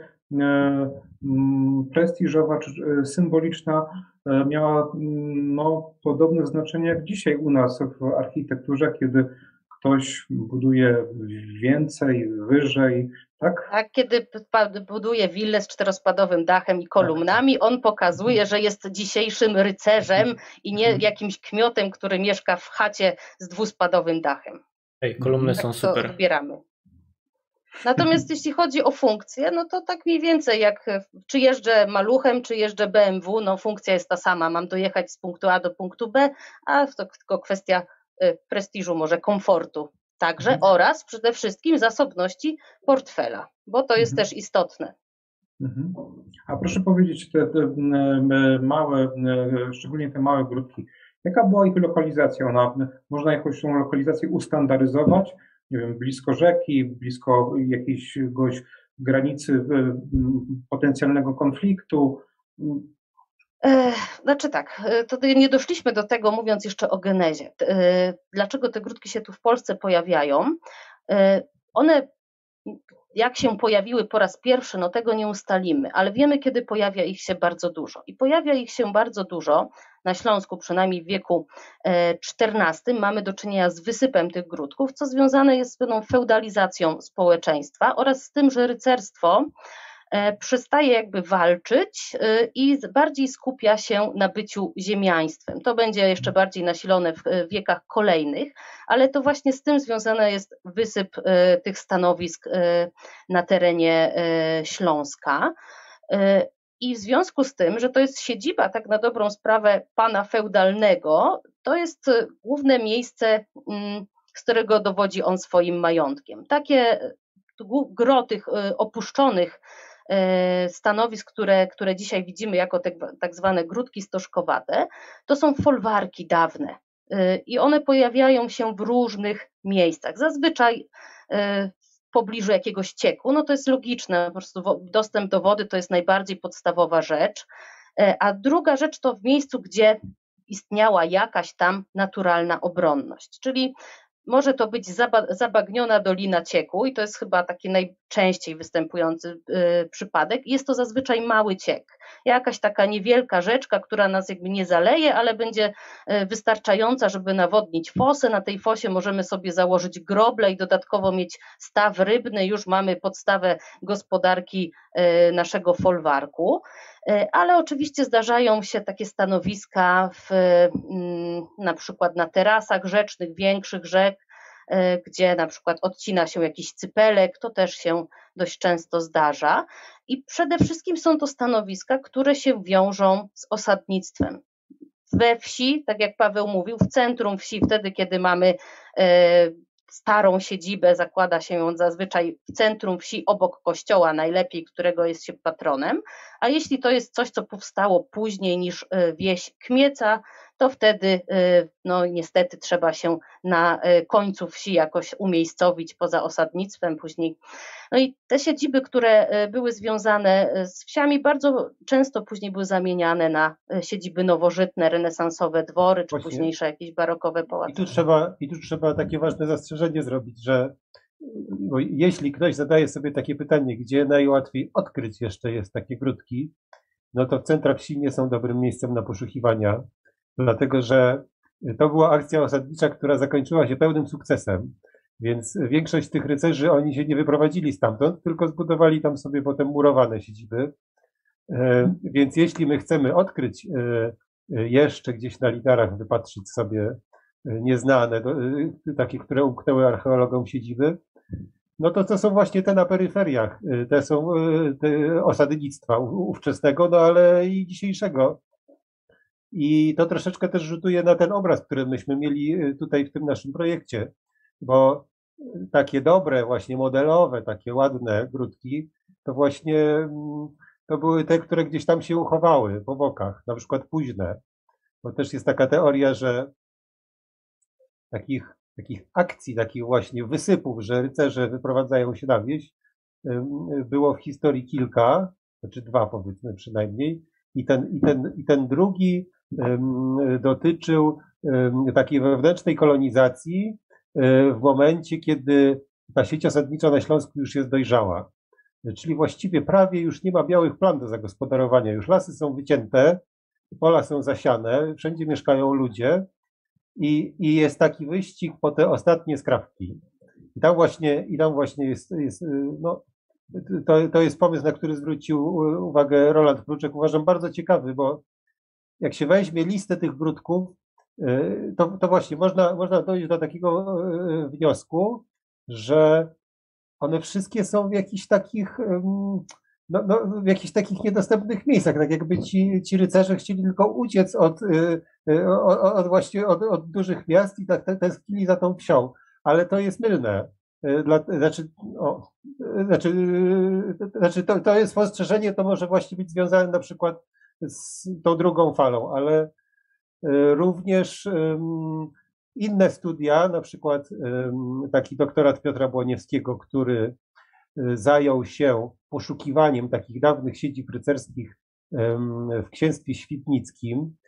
prestiżowa czy symboliczna miała podobne znaczenie jak dzisiaj u nas w architekturze, kiedy ktoś buduje więcej, wyżej, tak? Tak, kiedy buduje willę z czterospadowym dachem i kolumnami, on pokazuje, że jest dzisiejszym rycerzem i nie jakimś kmiotem, który mieszka w chacie z dwuspadowym dachem. Kolumny są super. To odbieramy. Natomiast jeśli chodzi o funkcję, no to tak mniej więcej jak czy jeżdżę maluchem, czy jeżdżę BMW, no funkcja jest ta sama, mam dojechać z punktu A do punktu B, a to tylko kwestia prestiżu, może komfortu także oraz przede wszystkim zasobności portfela, bo to jest też istotne. A proszę powiedzieć, te małe, szczególnie te małe grudki, jaka była ich lokalizacja? Można jakąś tą lokalizację ustandaryzować? Nie wiem, blisko rzeki, blisko jakiejś granicy potencjalnego konfliktu? Znaczy tak, to nie doszliśmy do tego, mówiąc jeszcze o genezie. Dlaczego te grudki się tu w Polsce pojawiają? One, jak się pojawiły po raz pierwszy, no tego nie ustalimy, ale wiemy, kiedy pojawia ich się bardzo dużo. I pojawia ich się bardzo dużo, na Śląsku przynajmniej w wieku XIV mamy do czynienia z wysypem tych grudków, co związane jest z pewną feudalizacją społeczeństwa oraz z tym, że rycerstwo przestaje jakby walczyć i bardziej skupia się na byciu ziemiaństwem. To będzie jeszcze bardziej nasilone w wiekach kolejnych, ale to właśnie z tym związany jest wysyp tych stanowisk na terenie Śląska. I w związku z tym, że to jest siedziba tak na dobrą sprawę pana feudalnego, to jest główne miejsce z którego dowodzi on swoim majątkiem. Takie gro tych opuszczonych stanowisk, które dzisiaj widzimy jako tak zwane gródki stożkowate, to są folwarki dawne i one pojawiają się w różnych miejscach, zazwyczaj w pobliżu jakiegoś cieku, no to jest logiczne, po prostu dostęp do wody to jest najbardziej podstawowa rzecz, a druga rzecz to w miejscu, gdzie istniała jakaś tam naturalna obronność, czyli może to być zabagniona dolina cieku i to jest chyba taki najczęściej występujący przypadek. Jest to zazwyczaj mały ciek, jakaś taka niewielka rzeczka, która nas jakby nie zaleje, ale będzie wystarczająca, żeby nawodnić fosę. Na tej fosie możemy sobie założyć groble i dodatkowo mieć staw rybny. Już mamy podstawę gospodarki naszego folwarku. Ale oczywiście zdarzają się takie stanowiska na przykład na terasach rzecznych, większych rzek, gdzie na przykład odcina się jakiś cypelek, to też się dość często zdarza. I przede wszystkim są to stanowiska, które się wiążą z osadnictwem. We wsi, tak jak Paweł mówił, w centrum wsi, wtedy kiedy mamy starą siedzibę, zakłada się ją zazwyczaj w centrum wsi, obok kościoła najlepiej, którego jest się patronem, a jeśli to jest coś, co powstało później niż wieś Kmieca, to wtedy no niestety trzeba się na końcu wsi jakoś umiejscowić poza osadnictwem później. No i te siedziby, które były związane z wsiami, bardzo często później były zamieniane na siedziby nowożytne, renesansowe dwory, czy Właśnie. późniejsze jakieś barokowe pałace. I tu trzeba takie ważne zastrzeżenie zrobić, że bo jeśli ktoś zadaje sobie takie pytanie, gdzie najłatwiej odkryć jeszcze jest takie gródki, no to centra wsi nie są dobrym miejscem na poszukiwania, dlatego że to była akcja osadnicza, która zakończyła się pełnym sukcesem, więc większość tych rycerzy, oni się nie wyprowadzili stamtąd, tylko zbudowali tam sobie potem murowane siedziby. Więc jeśli my chcemy odkryć jeszcze gdzieś na litarach, wypatrzyć sobie nieznane, takie, które umknęły archeologom siedziby, no to są właśnie te na peryferiach, te są te osadnictwa ówczesnego, no ale i dzisiejszego. I to troszeczkę też rzutuje na ten obraz, który myśmy mieli tutaj w tym naszym projekcie, bo takie dobre, właśnie modelowe, takie ładne gródki, to właśnie to były te, które gdzieś tam się uchowały po bokach, na przykład późne. Bo też jest taka teoria, że takich akcji, takich właśnie wysypów, że rycerze wyprowadzają się na wieś, było w historii kilka, znaczy dwa powiedzmy przynajmniej, i ten drugi dotyczył takiej wewnętrznej kolonizacji w momencie, kiedy ta sieć osadnicza na Śląsku już jest dojrzała. Czyli właściwie prawie już nie ma białych plam do zagospodarowania, już lasy są wycięte, pola są zasiane, wszędzie mieszkają ludzie i jest taki wyścig po te ostatnie skrawki. I tam właśnie jest no, to jest pomysł, na który zwrócił uwagę Roland Kruczek. Uważam bardzo ciekawy, bo jak się weźmie listę tych gródków, to właśnie można dojść do takiego wniosku, że one wszystkie są w jakichś takich, w jakichś takich niedostępnych miejscach, tak jakby ci rycerze chcieli tylko uciec od dużych miast i tak tęsknili za tą wsią, ale to jest mylne. To jest spostrzeżenie, to może właśnie być związane na przykład z tą drugą falą, ale również inne studia, na przykład taki doktorat Piotra Błoniewskiego, który zajął się poszukiwaniem takich dawnych siedzib rycerskich w księstwie świdnickim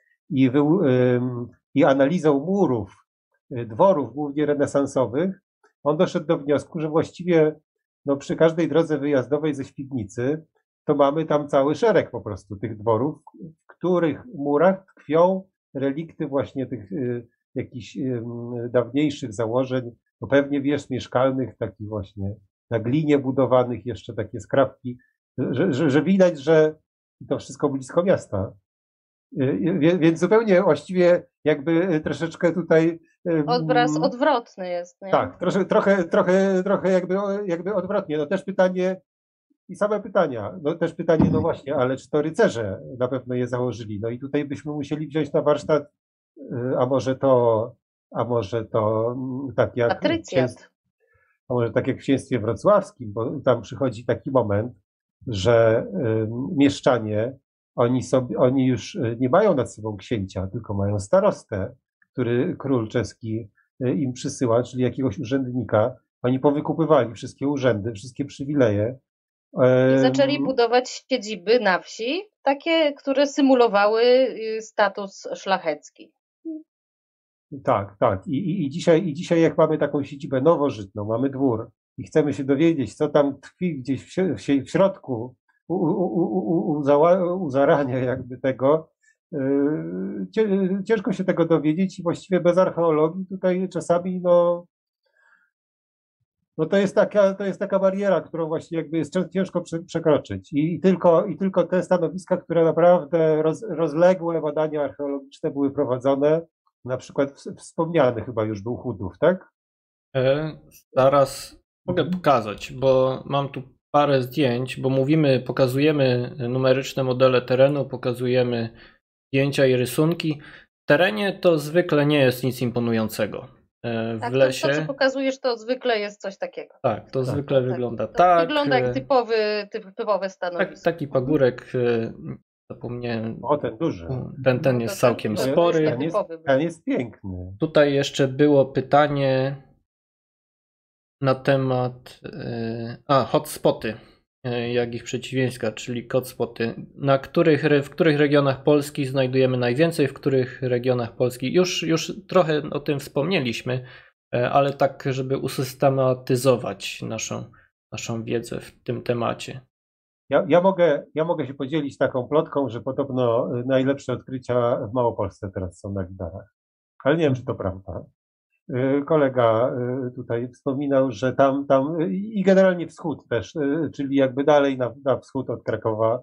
i analizą murów dworów, głównie renesansowych, on doszedł do wniosku, że właściwie no, przy każdej drodze wyjazdowej ze Świdnicy to mamy tam cały szereg po prostu tych dworów, w których murach tkwią relikty właśnie tych jakichś dawniejszych założeń, no pewnie wież mieszkalnych, takich właśnie na glinie budowanych, jeszcze takie skrawki, że widać, że to wszystko blisko miasta. Więc zupełnie właściwie jakby troszeczkę tutaj... Obraz odwrotny jest, nie? Tak, trochę jakby odwrotnie. No też pytanie i same pytania. No też pytanie, no właśnie, ale czy to rycerze na pewno je założyli? No i tutaj byśmy musieli wziąć na warsztat, a może to a może to tak jak Patrycjat. a może tak jak w księstwie wrocławskim, bo tam przychodzi taki moment, że mieszczanie, oni już nie mają nad sobą księcia, tylko mają starostę, który król czeski im przysyła, czyli jakiegoś urzędnika. Oni powykupywali wszystkie urzędy, wszystkie przywileje. I zaczęli budować siedziby na wsi, takie, które symulowały status szlachecki. Tak, tak. I dzisiaj jak mamy taką siedzibę nowożytną, mamy dwór i chcemy się dowiedzieć, co tam tkwi gdzieś w środku, u zarania jakby tego, ciężko się tego dowiedzieć i właściwie bez archeologii tutaj czasami no to jest taka bariera, którą właśnie jakby jest ciężko przekroczyć. I tylko te stanowiska, które naprawdę rozległe badania archeologiczne były prowadzone, na przykład wspomniany chyba już był Chudów, tak? Zaraz mogę pokazać, bo mam tu parę zdjęć, bo pokazujemy numeryczne modele terenu, pokazujemy zdjęcia i rysunki. W terenie to zwykle nie jest nic imponującego. W lesie. To, co pokazujesz, to zwykle jest coś takiego. Tak, to zwykle wygląda to tak. Wygląda jak typowe stanowisko. Taki pagórek, zapomniałem. O, ten duży. Ten jest całkiem spory. Ten jest piękny. Tutaj jeszcze było pytanie na temat hotspoty, jak ich przeciwieństwa, czyli hotspoty. W których regionach Polski znajdujemy najwięcej, w których regionach Polski już trochę o tym wspomnieliśmy, ale tak, żeby usystematyzować naszą wiedzę w tym temacie. Ja mogę się podzielić taką plotką, że podobno najlepsze odkrycia w Małopolsce teraz są na Widarach. Ale nie wiem, czy to prawda. Kolega tutaj wspominał, że tam i generalnie wschód też, czyli jakby dalej na wschód od Krakowa,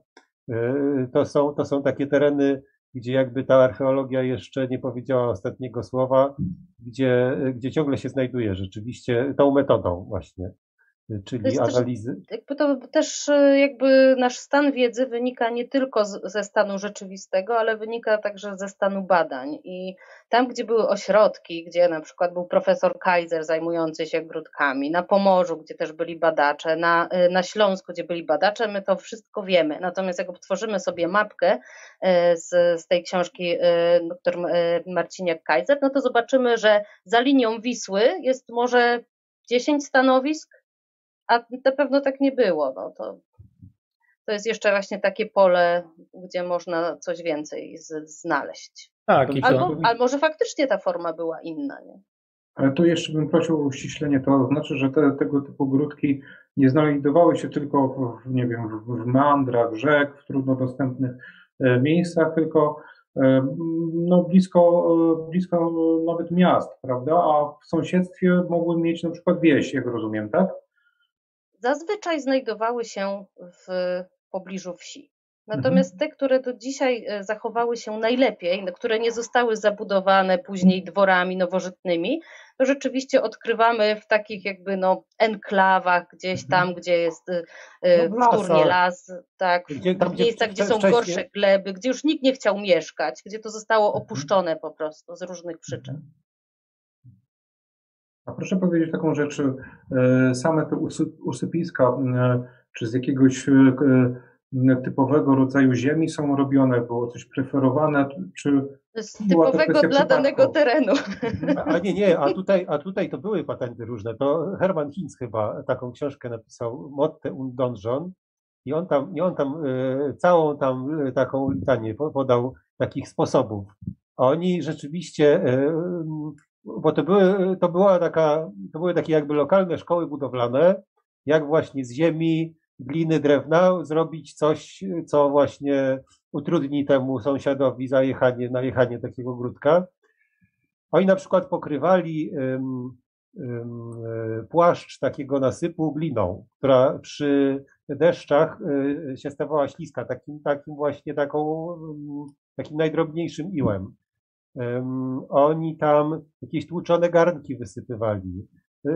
to są takie tereny, gdzie jakby ta archeologia jeszcze nie powiedziała ostatniego słowa, gdzie ciągle się znajduje rzeczywiście tą metodą właśnie, czyli analizy. To też jakby nasz stan wiedzy wynika nie tylko ze stanu rzeczywistego, ale wynika także ze stanu badań. I tam, gdzie były ośrodki, gdzie na przykład był profesor Kaiser zajmujący się grudkami, na Pomorzu, gdzie też byli badacze, na Śląsku, gdzie byli badacze, my to wszystko wiemy. Natomiast jak tworzymy sobie mapkę z tej książki dr Marciniak Kaiser, no to zobaczymy, że za linią Wisły jest może 10 stanowisk, a na pewno tak nie było. No to jest jeszcze właśnie takie pole, gdzie można coś więcej znaleźć. Tak, albo może faktycznie ta forma była inna, nie? Ale tu jeszcze bym prosił o uściślenie, to znaczy, że tego typu grudki nie znajdowały się tylko w meandrach rzek, w trudno dostępnych miejscach, tylko blisko nawet miast, prawda? A w sąsiedztwie mogły mieć na przykład wieś, jak rozumiem, tak? Zazwyczaj znajdowały się w pobliżu wsi. Natomiast te, które do dzisiaj zachowały się najlepiej, które nie zostały zabudowane później dworami nowożytniejszymi, to rzeczywiście odkrywamy w takich jakby enklawach gdzieś tam, gdzie jest wtórnie las, tak, w miejscach, gdzie są gorsze gleby, gdzie już nikt nie chciał mieszkać, gdzie to zostało opuszczone po prostu z różnych przyczyn. A proszę powiedzieć taką rzecz, same te usypiska, czy z jakiegoś typowego rodzaju ziemi są robione, było coś preferowane, czy z typowego dla danego terenu. A tutaj to były patenty różne. To Hermann Hinz chyba taką książkę napisał, Motte und Donjon, i on tam całą tam taką litanię podał takich sposobów. A oni rzeczywiście, bo to były takie jakby lokalne szkoły budowlane, jak właśnie z ziemi, gliny, drewna zrobić coś, co właśnie utrudni temu sąsiadowi najechanie takiego grudka. Oni na przykład pokrywali płaszcz takiego nasypu gliną, która przy deszczach się stawała śliska, takim najdrobniejszym iłem. Oni tam jakieś tłuczone garnki wysypywali.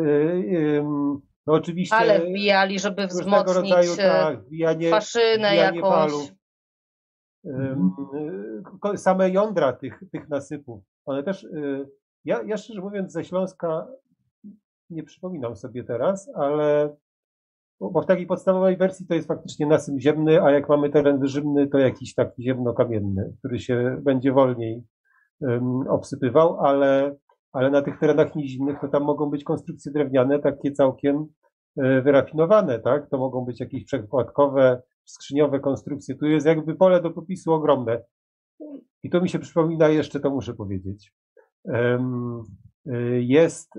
No oczywiście, ale wbijali, żeby wzmocnić faszynę jakąś. Same jądra tych nasypów, one też Ja szczerze mówiąc ze Śląska nie przypominam sobie teraz, ale bo w takiej podstawowej wersji to jest faktycznie nasyp ziemny, a jak mamy teren wyżynny, to jakiś taki ziemno-kamienny, który się będzie wolniej obsypywał, ale na tych terenach nizinnych to tam mogą być konstrukcje drewniane, takie całkiem wyrafinowane, tak? To mogą być jakieś przekładkowe, skrzyniowe konstrukcje. Tu jest jakby pole do popisu ogromne. I to mi się przypomina jeszcze, to muszę powiedzieć. Jest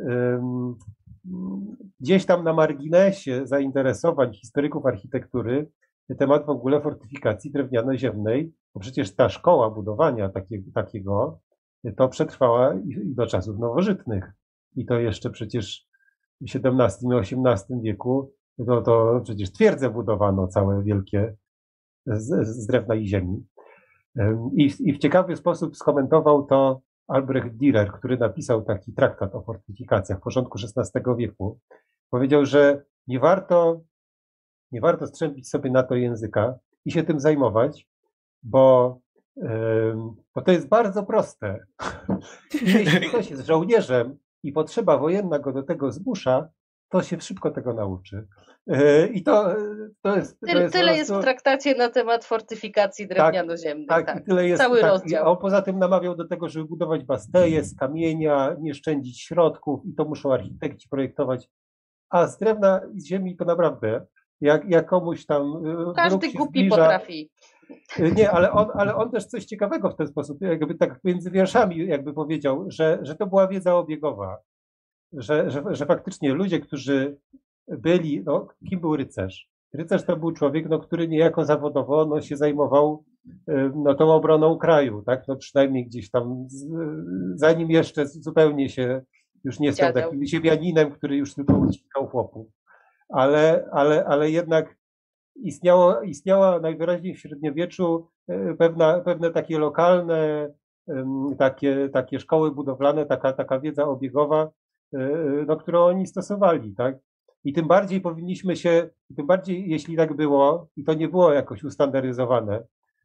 gdzieś tam na marginesie zainteresowań historyków architektury temat w ogóle fortyfikacji drewniano-ziemnej, bo przecież ta szkoła budowania takiego to przetrwała i do czasów nowożytnych. I to jeszcze przecież w XVII i XVIII wieku to przecież twierdze budowano całe wielkie z drewna i ziemi. I w ciekawy sposób skomentował to Albrecht Dürer, który napisał taki traktat o fortyfikacjach w porządku XVI wieku. Powiedział, że nie warto strzępić sobie na to języka i się tym zajmować, bo to jest bardzo proste. Jeśli ktoś jest żołnierzem i potrzeba wojenna go do tego zmusza, to się szybko tego nauczy. I to jest... Tyle jest w traktacie na temat fortyfikacji drewniano-ziemnych. Tak, tyle jest. Cały rozdział. A on poza tym namawiał do tego, żeby budować basteje z kamienia, nie szczędzić środków i to muszą architekci projektować. A z drewna i z ziemi to naprawdę, jak komuś tam... Każdy głupi potrafi. Nie, ale on też coś ciekawego w ten sposób, jakby tak między wierszami jakby powiedział, że to była wiedza obiegowa. Że faktycznie ludzie, którzy byli, no, kim był rycerz? Rycerz to był człowiek, no, który niejako zawodowo no, się zajmował no, tą obroną kraju, tak? No, przynajmniej gdzieś tam, zanim jeszcze zupełnie się już nie stał takim ziemianinem, który już tylko uciskał chłopów. Ale jednak istniała najwyraźniej w średniowieczu pewne takie lokalne, takie szkoły budowlane, taka wiedza obiegowa, no, którą oni stosowali, tak? I tym bardziej jeśli tak było, i to nie było jakoś ustandaryzowane,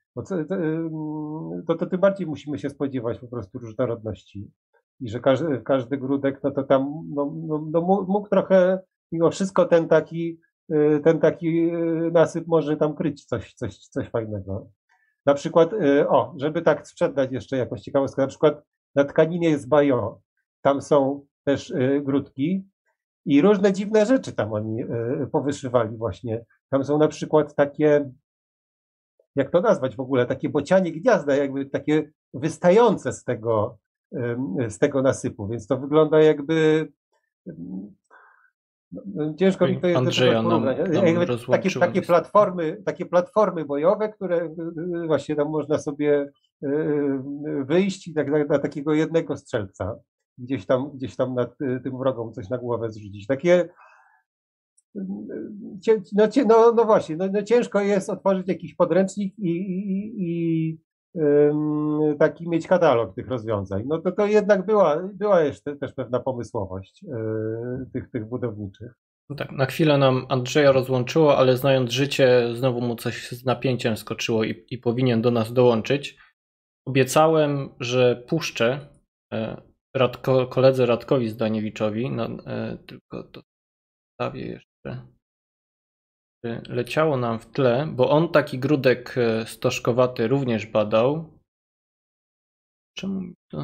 to tym bardziej musimy się spodziewać po prostu różnorodności. I że każdy grudek, no to tam mógł trochę, mimo wszystko ten taki nasyp może tam kryć coś fajnego. Na przykład, żeby tak sprzedać jeszcze jakąś ciekawostkę, na przykład na tkaninie z Bayeux, tam są też grudki i różne dziwne rzeczy tam oni powyszywali właśnie. Tam są na przykład takie, jak to nazwać w ogóle, takie bocianie gniazda, jakby takie wystające z tego nasypu, więc to wygląda jakby... Ciężko mi to jest Andrzeja takie platformy bojowe, które właśnie tam można sobie wyjść i na takiego jednego strzelca gdzieś tam nad tym wrogom coś na głowę zrzucić. Takie no właśnie, ciężko jest otworzyć jakiś podręcznik i taki mieć katalog tych rozwiązań. No to jednak była jeszcze też pewna pomysłowość tych budowniczych. No tak, na chwilę nam Andrzeja rozłączyło, ale znając życie, znowu mu coś z napięciem skoczyło i powinien do nas dołączyć. Obiecałem, że puszczę koledze Radkowi Zdaniewiczowi, tylko to wstawię jeszcze. Leciało nam w tle, bo on taki grudek stożkowaty również badał. Czemu to?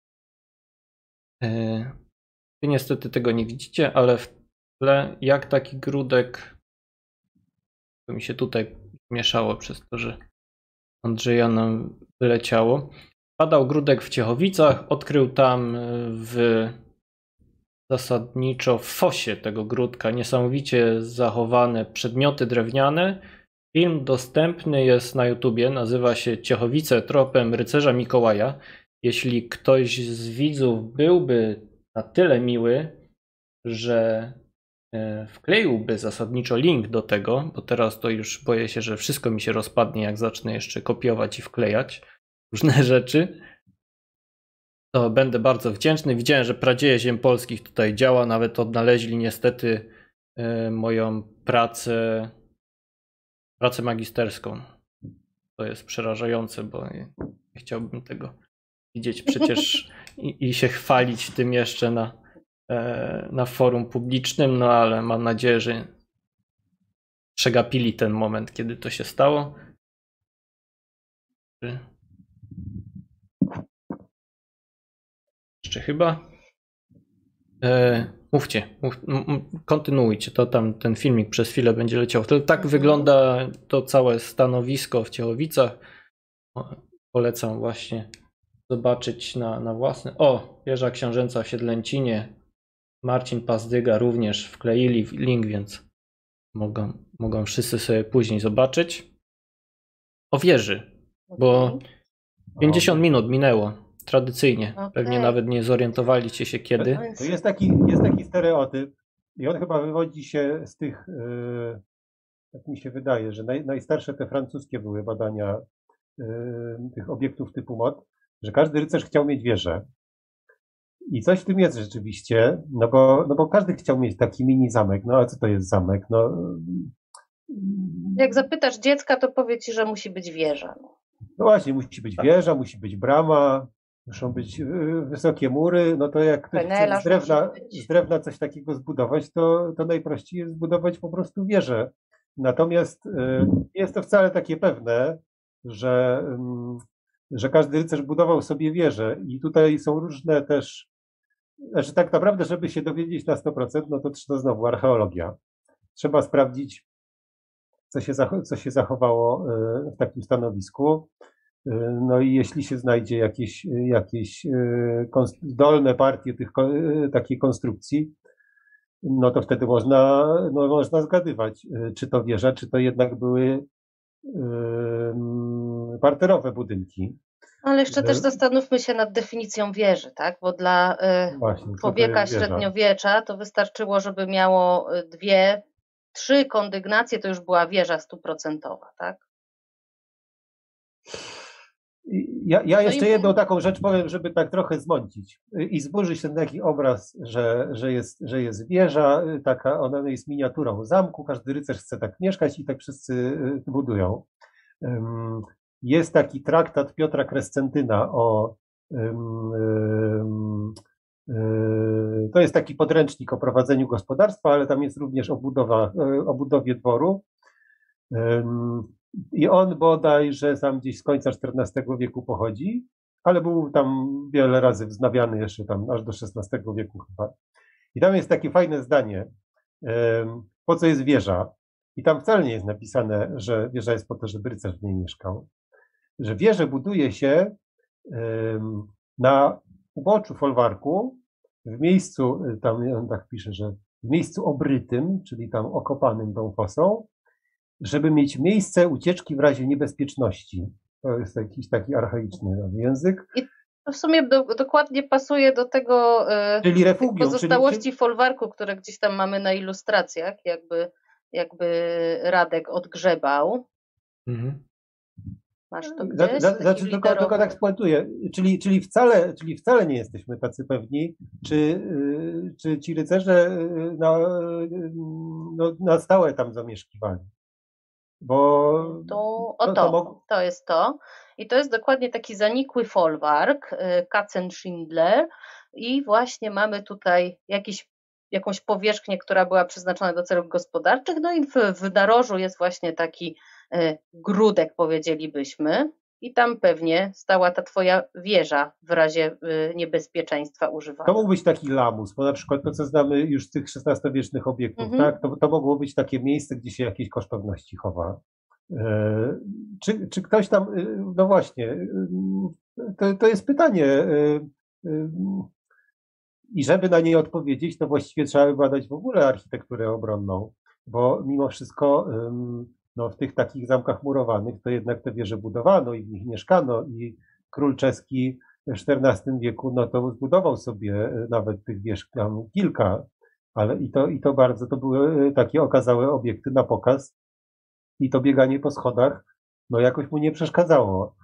Wy niestety tego nie widzicie, ale w tle jak taki grudek, to mi się tutaj mieszało przez to, że Andrzeja nam wyleciało. Badał grudek w Ciechowicach, odkrył tam zasadniczo w fosie tego grudka niesamowicie zachowane przedmioty drewniane. Film dostępny jest na YouTubie, nazywa się Ciechowice tropem rycerza Mikołaja. Jeśli ktoś z widzów byłby na tyle miły, że wkleiłby zasadniczo link do tego, bo teraz to już boję się, że wszystko mi się rozpadnie, jak zacznę jeszcze kopiować i wklejać różne rzeczy, to będę bardzo wdzięczny. Widziałem, że Pradzieje Ziem Polskich tutaj działa, nawet odnaleźli niestety moją pracę magisterską. To jest przerażające, bo nie chciałbym tego widzieć przecież i się chwalić tym jeszcze na forum publicznym, no ale mam nadzieję, że przegapili ten moment, kiedy to się stało. Jeszcze chyba. Mówcie, kontynuujcie, to tam ten filmik przez chwilę będzie leciał. Tak wygląda to całe stanowisko w Ciechowicach. Polecam właśnie zobaczyć na własne. O, wieża książęca w Siedlęcinie. Marcin Pazdyga również wkleili link, więc mogą wszyscy sobie później zobaczyć. O wieży, bo 50 minut minęło. Tradycyjnie. Pewnie nawet nie zorientowaliście się kiedy. To jest taki stereotyp i on chyba wywodzi się z tych, tak mi się wydaje, że najstarsze te francuskie były badania tych obiektów typu mod, że każdy rycerz chciał mieć wieżę. I coś w tym jest rzeczywiście, no bo każdy chciał mieć taki mini zamek. No a co to jest zamek? No, jak zapytasz dziecka, to powie ci, że musi być wieża. No właśnie, musi być wieża, musi być brama, muszą być wysokie mury. No to jak ktoś chce z drewna coś takiego zbudować, to najprościej jest zbudować po prostu wieżę. Natomiast nie jest to wcale takie pewne, że każdy rycerz budował sobie wieżę. I tutaj są różne też, znaczy tak naprawdę, żeby się dowiedzieć na 100%, no to znowu archeologia. Trzeba sprawdzić, co się zachowało w takim stanowisku. No i jeśli się znajdzie jakieś dolne partie takiej konstrukcji, no to wtedy można zgadywać, czy to wieża, czy to jednak były parterowe budynki. Ale jeszcze też zastanówmy się nad definicją wieży, tak? Bo dla człowieka średniowiecza to wystarczyło, żeby miało 2-3 kondygnacje, to już była wieża 100%, tak? Ja jeszcze jedną taką rzecz powiem, żeby tak trochę zmącić i zburzyć ten taki obraz, że jest wieża, taka, ona jest miniaturą zamku, każdy rycerz chce tak mieszkać i tak wszyscy budują. Jest taki traktat Piotra Krescentyna to jest taki podręcznik o prowadzeniu gospodarstwa, ale tam jest również o budowie dworu. I on bodajże tam gdzieś z końca XIV wieku pochodzi, ale był tam wiele razy wznawiany jeszcze tam aż do XVI wieku chyba. I tam jest takie fajne zdanie, po co jest wieża? I tam wcale nie jest napisane, że wieża jest po to, żeby rycerz w niej mieszkał. Że wieżę buduje się na uboczu folwarku, w miejscu, tam on tak pisze, że w miejscu obrytym, czyli tam okopanym tą fosą, żeby mieć miejsce ucieczki w razie niebezpieczności. To jest jakiś taki archaiczny język. I to w sumie dokładnie pasuje do tego czyli refugium, pozostałości folwarku, które gdzieś tam mamy na ilustracjach, jakby Radek odgrzebał. Mhm. Masz to gdzieś? Znaczy, tylko tak spuentuję. Czyli wcale nie jesteśmy tacy pewni, czy ci rycerze na stałe tam zamieszkiwali. Bo to jest to. I to jest dokładnie taki zanikły folwark, Katzenschindler, i właśnie mamy tutaj jakąś powierzchnię, która była przeznaczona do celów gospodarczych, no i w narożu jest właśnie taki gródek, powiedzielibyśmy, i tam pewnie stała ta twoja wieża w razie niebezpieczeństwa używania. To mógł być taki lamus, bo na przykład to, co znamy już z tych XVI-wiecznych obiektów, tak? To mogło być takie miejsce, gdzie się jakieś kosztowności chowa. Czy ktoś tam, no właśnie, to jest pytanie i żeby na nie odpowiedzieć, to właściwie trzeba by badać w ogóle architekturę obronną, bo mimo wszystko no, w tych takich zamkach murowanych to jednak te wieże budowano i w nich mieszkano i król czeski w XIV wieku no to zbudował sobie nawet tych wież tam kilka, ale to bardzo to były takie okazałe obiekty na pokaz i to bieganie po schodach no jakoś mu nie przeszkadzało.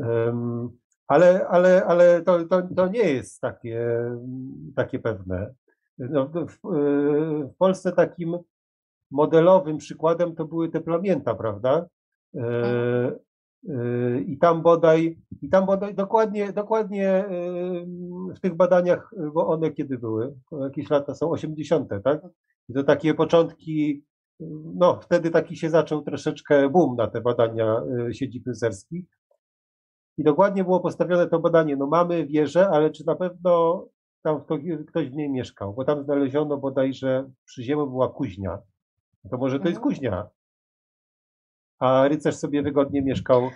Ale to nie jest takie pewne. No, w Polsce takim modelowym przykładem to były te plamięta, prawda? I tam bodaj I tam było dokładnie w tych badaniach, bo one kiedy były? Jakieś lata są 80., tak? I to takie początki, no wtedy taki się zaczął troszeczkę boom na te badania siedzib rycerskich. I dokładnie było postawione to badanie, no mamy wieżę, ale czy na pewno tam ktoś w niej mieszkał? Bo tam znaleziono bodajże przy ziemi była kuźnia. To może to jest kuźnia. A rycerz sobie wygodnie mieszkał.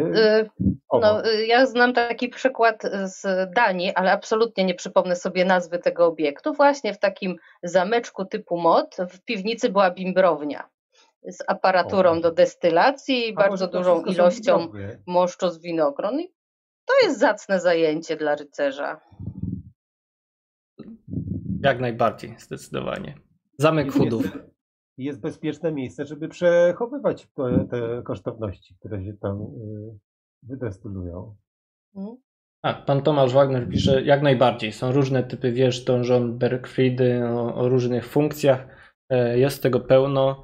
Ja znam taki przykład z Danii, ale absolutnie nie przypomnę sobie nazwy tego obiektu. Właśnie w takim zameczku typu mod w piwnicy była bimbrownia z aparaturą do destylacji i bardzo dużą ilością moszczu z winogron. I to jest zacne zajęcie dla rycerza. Jak najbardziej, zdecydowanie. Zamek Hudów. Jest bezpieczne miejsce, żeby przechowywać te kosztowności, które się tam wydestylują. Tak, pan Tomasz Wagner pisze, jak najbardziej. Są różne typy wież, donżon, Bergfriedy o różnych funkcjach. Jest tego pełno.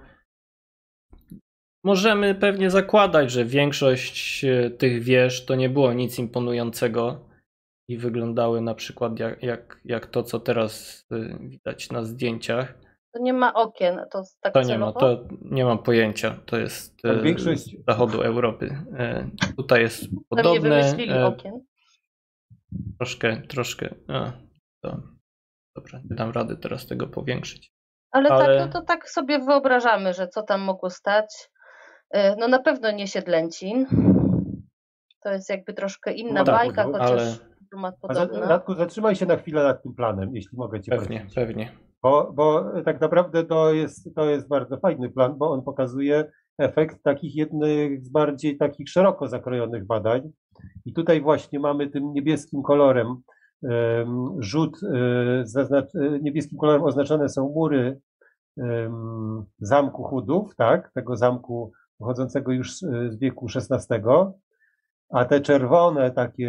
Możemy pewnie zakładać, że większość tych wież to nie było nic imponującego i wyglądały na przykład jak to, co teraz widać na zdjęciach. To nie ma okien, to tak to nie ma, to nie mam pojęcia. To jest z zachodu Europy. Tutaj jest podobne. Pewnie wymyślili okien. Troszkę. Dobrze, nie dam rady teraz tego powiększyć. Ale tak, to tak sobie wyobrażamy, że co tam mogło stać. No na pewno nie Siedlęcin. To jest jakby troszkę inna bajka, chociaż format podobny. Radku, zatrzymaj się na chwilę nad tym planem, jeśli mogę cię prosić. Pewnie. Bo tak naprawdę to jest bardzo fajny plan, bo on pokazuje efekt takich jednych z bardziej takich szeroko zakrojonych badań. I tutaj właśnie mamy tym niebieskim kolorem rzut, niebieskim kolorem oznaczone są mury zamku Hudów, tak? Tego zamku pochodzącego już z wieku XVI, a te czerwone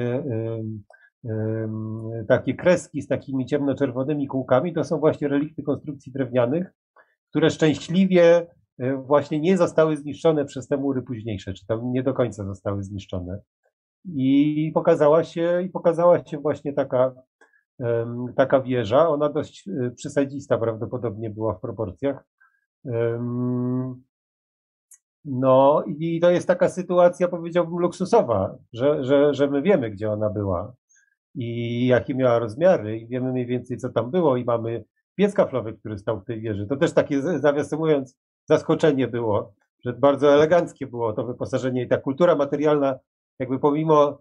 takie kreski z takimi ciemnoczerwonymi kółkami to są właśnie relikty konstrukcji drewnianych, które szczęśliwie właśnie nie zostały zniszczone przez te mury późniejsze, czy tam nie do końca zostały zniszczone. I pokazała się właśnie taka wieża, ona dość przysadzista prawdopodobnie była w proporcjach. No i to jest taka sytuacja, powiedziałbym, luksusowa, że my wiemy, gdzie ona była i jakie miała rozmiary i wiemy mniej więcej, co tam było i mamy piec kaflowy, który stał w tej wieży. To też takie, nawiasem mówiąc, zaskoczenie było, że bardzo eleganckie było to wyposażenie i ta kultura materialna, jakby pomimo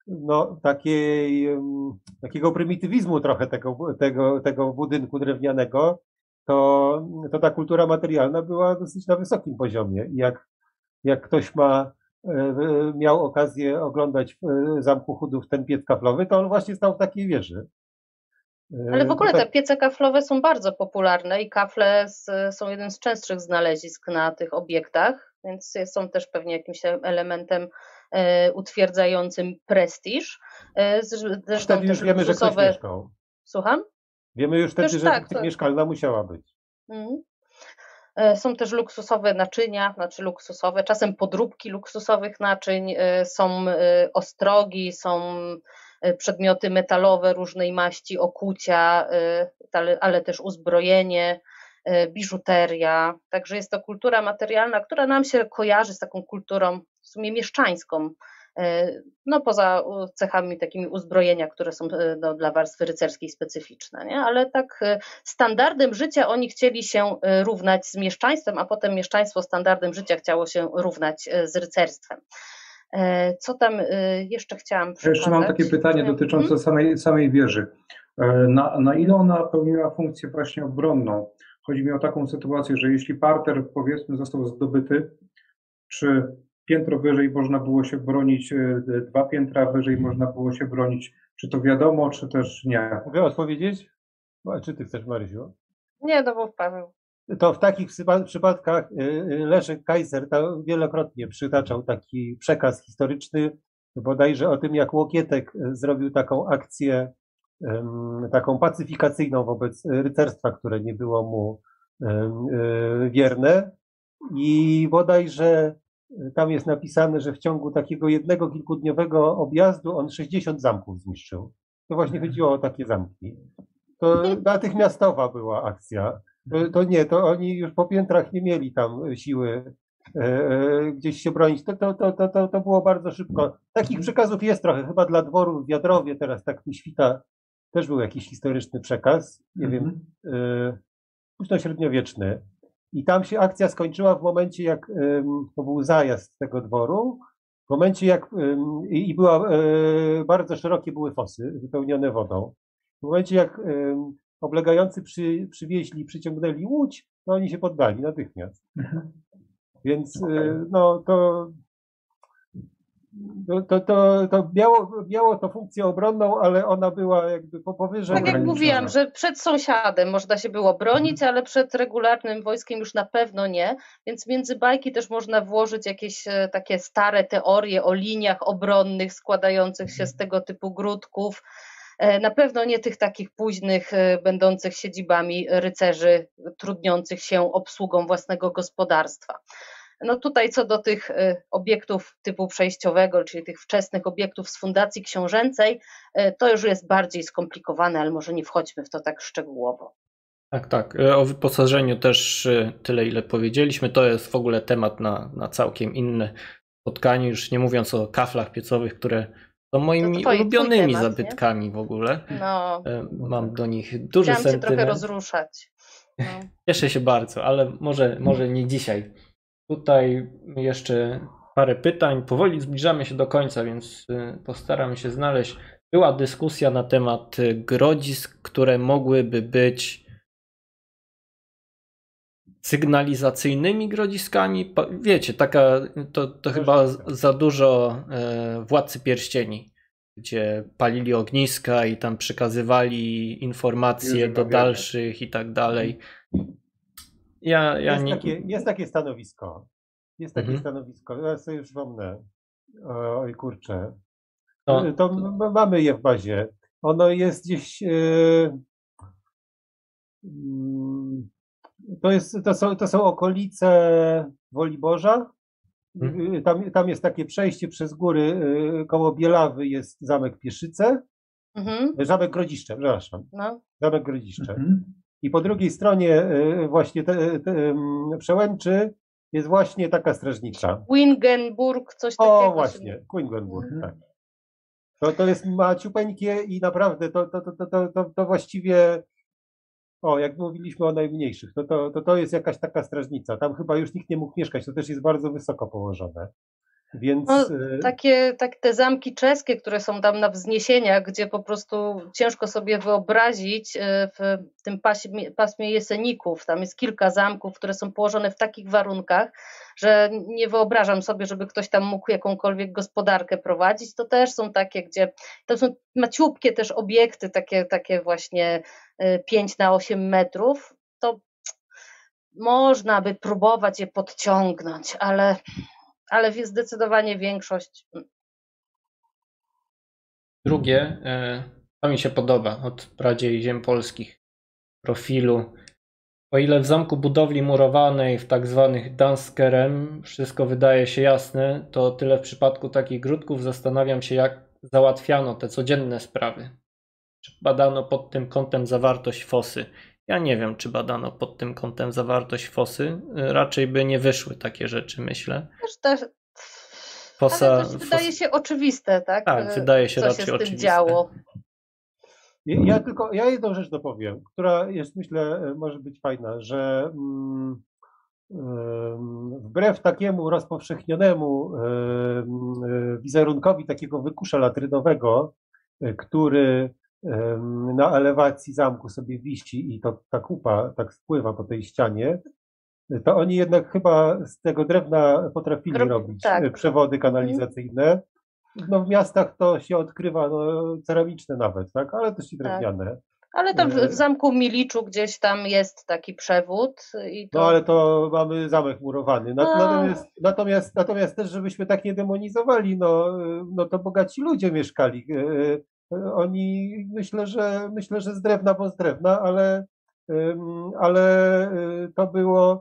takiego prymitywizmu trochę tego budynku drewnianego, to ta kultura materialna była dosyć na wysokim poziomie. I jak ktoś miał okazję oglądać w Zamku Hudów ten piec kaflowy, to on właśnie stał w takiej wieży. Ale w ogóle te piece kaflowe są bardzo popularne i kafle są jednym z częstszych znalezisk na tych obiektach, więc są też pewnie jakimś elementem utwierdzającym prestiż. Zresztą wtedy już wiemy, że ktoś mieszkał. Słucham? Wiemy już wtedy, że mieszkalna musiała być. Są też luksusowe naczynia, znaczy luksusowe, czasem podróbki luksusowych naczyń, są ostrogi, są przedmioty metalowe różnej maści, okucia, ale też uzbrojenie, biżuteria. Także jest to kultura materialna, która nam się kojarzy z taką kulturą w sumie mieszczańską, no poza cechami takimi uzbrojenia, które są dla warstwy rycerskiej specyficzne, nie? Ale tak standardem życia oni chcieli się równać z mieszczaństwem, a potem mieszczaństwo standardem życia chciało się równać z rycerstwem. Co tam jeszcze chciałam przekazać? Jeszcze mam takie pytanie dotyczące samej wieży. Na ile ona pełniła funkcję właśnie obronną? Chodzi mi o taką sytuację, że jeśli parter, powiedzmy, został zdobyty, czy piętro wyżej można było się bronić, 2 piętra wyżej można było się bronić? Czy to wiadomo, czy też nie? Mogę odpowiedzieć? Czy ty chcesz, Marysiu? Nie, to był Paweł. To w takich przypadkach Leszek Kaiser wielokrotnie przytaczał taki przekaz historyczny, bodajże o tym, jak Łokietek zrobił taką akcję, taką pacyfikacyjną wobec rycerstwa, które nie było mu wierne i bodajże tam jest napisane, że w ciągu takiego jednego kilkudniowego objazdu on 60 zamków zniszczył. To właśnie chodziło o takie zamki. To natychmiastowa była akcja. To oni już po piętrach nie mieli tam siły gdzieś się bronić. To było bardzo szybko. Takich przekazów jest trochę. Chyba dla dworu w Wiadrowie teraz tak mi świta, też był jakiś historyczny przekaz. Nie wiem, późnośredniowieczny. I tam się akcja skończyła w momencie, jak to był zajazd tego dworu, w momencie jak i bardzo szerokie były fosy wypełnione wodą. W momencie jak oblegający przyciągnęli łódź, to oni się poddali natychmiast. Więc no to miało to funkcję obronną, ale ona była jakby powyżej. Tak jak mówiłam, że przed sąsiadem można się było bronić, ale przed regularnym wojskiem już na pewno nie, więc między bajki też można włożyć jakieś takie stare teorie o liniach obronnych składających się z tego typu gródków. Na pewno nie tych takich późnych, będących siedzibami rycerzy, trudniących się obsługą własnego gospodarstwa. No tutaj co do tych obiektów typu przejściowego, czyli tych wczesnych obiektów z Fundacji Książęcej, to już jest bardziej skomplikowane, ale może nie wchodźmy w to tak szczegółowo. Tak. O wyposażeniu też tyle, ile powiedzieliśmy. To jest w ogóle temat na całkiem inne spotkanie, już nie mówiąc o kaflach piecowych, które są moimi ulubionymi temat, zabytkami nie? W ogóle. No, mam do nich duży sentyment. Chciałam cię trochę rozruszać. No. Cieszę się bardzo, ale może nie dzisiaj. Tutaj jeszcze parę pytań. Powoli zbliżamy się do końca, więc postaramy się znaleźć. Była dyskusja na temat grodzisk, które mogłyby być sygnalizacyjnymi grodziskami. Wiecie, to chyba za dużo Władcy Pierścieni, gdzie palili ogniska i tam przekazywali informacje do dalszych i tak dalej. Jest takie stanowisko. Ja sobie już wspomnę. Oj kurczę. To mamy je w bazie. Ono jest gdzieś. To są okolice Woliborza. Tam jest takie przejście przez góry. Koło Bielawy jest zamek Pieszyce. Zamek Grodziszcze, przepraszam. No. Zamek Grodziszcze. I po drugiej stronie właśnie przełęczy jest właśnie taka strażnica. Quingenburg, coś takiego. O właśnie, Quingenburg, tak. To jest maciupeńkie i naprawdę to właściwie, jak mówiliśmy o najmniejszych, to jest jakaś taka strażnica. Tam chyba już nikt nie mógł mieszkać, to też jest bardzo wysoko położone. Więc... No, te zamki czeskie, które są tam na wzniesieniach, gdzie po prostu ciężko sobie wyobrazić w tym pasmie Jeseników. Tam jest kilka zamków, które są położone w takich warunkach, że nie wyobrażam sobie, żeby ktoś tam mógł jakąkolwiek gospodarkę prowadzić. To też są takie, gdzie to są maciupkie też obiekty, takie właśnie 5x8 metrów. To można by próbować je podciągnąć, ale zdecydowanie większość. Drugie, to mi się podoba od Pradziei Ziem Polskich profilu. O ile w zamku budowli murowanej w tak zwanych danskerem wszystko wydaje się jasne, to tyle w przypadku takich gródków zastanawiam się, jak załatwiano te codzienne sprawy. Czy badano pod tym kątem zawartość fosy? Ja nie wiem, czy badano pod tym kątem zawartość fosy. Raczej by nie wyszły takie rzeczy, myślę. Ale to wydaje się oczywiste, tak? Tak, wydaje się raczej oczywiste. Co się z tym działo. Ja jedną rzecz dopowiem, która jest, myślę, może być fajna, że wbrew takiemu rozpowszechnionemu wizerunkowi takiego wykusza latrynowego, który na elewacji zamku sobie wisi i ta kupa tak spływa po tej ścianie, to oni jednak chyba z tego drewna potrafili robić przewody kanalizacyjne. No w miastach to się odkrywa ceramiczne nawet, tak? Ale też i drewniane. Tak. Ale tam w zamku Miliczu gdzieś tam jest taki przewód. No ale to mamy zamek murowany. Natomiast też, żebyśmy tak nie demonizowali, no to bogaci ludzie mieszkali. Oni myślę, że z drewna, bo z drewna, ale to było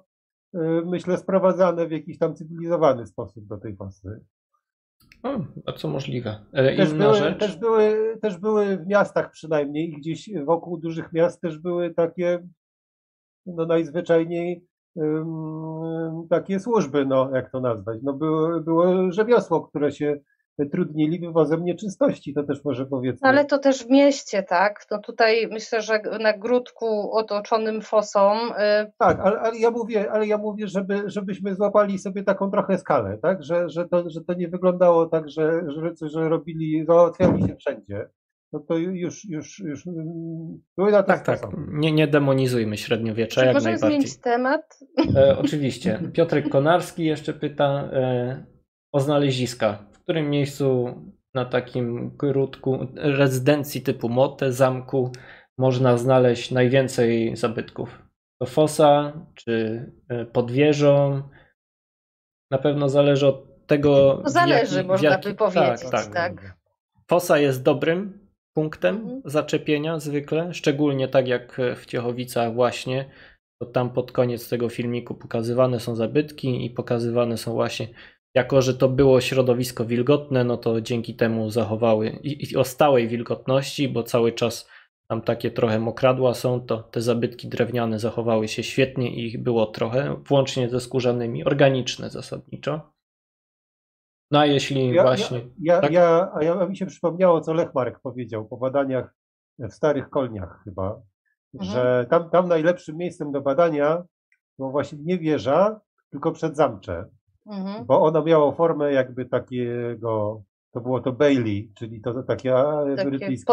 myślę, sprowadzane w jakiś tam cywilizowany sposób do tej fosy. Bardzo możliwe. Też były w miastach przynajmniej, gdzieś wokół dużych miast też były takie, no najzwyczajniej takie służby, no jak to nazwać. No było rzemiosło, które się trudnili wywozem nieczystości, to też może powiedzmy. Ale to też w mieście, tak? No tutaj myślę, że na gródku otoczonym fosą. Tak, ale ja mówię, żebyśmy złapali sobie taką trochę skalę, tak? Że to nie wyglądało tak, że załatwiali się wszędzie. No to już były na to sposoby. Tak. Nie demonizujmy średniowiecza, jak możemy najbardziej. Zmienić temat? Oczywiście. Piotrek Konarski jeszcze pyta o znaleziska. W którym miejscu na takim gródku, rezydencji typu motę, zamku można znaleźć najwięcej zabytków? To fosa czy pod wieżą? Na pewno zależy od tego. Zależy, można by powiedzieć. Tak. Fosa jest dobrym punktem zaczepienia zwykle, szczególnie tak jak w Ciechowicach właśnie, to tam pod koniec tego filmiku pokazywane są zabytki i pokazywane są właśnie, jako że to było środowisko wilgotne, no to dzięki temu zachowały i o stałej wilgotności, bo cały czas tam takie trochę mokradła są, to te zabytki drewniane zachowały się świetnie i ich było trochę, włącznie ze skórzanymi, organiczne zasadniczo. No a jeśli mi się przypomniało, co Lechmarek powiedział po badaniach w Starych Kolniach chyba, że tam najlepszym miejscem do badania było właśnie nie wieża, tylko Przedzamcze, bo ono miało formę jakby takiego, to było to Bailey, czyli to takie brytyjskie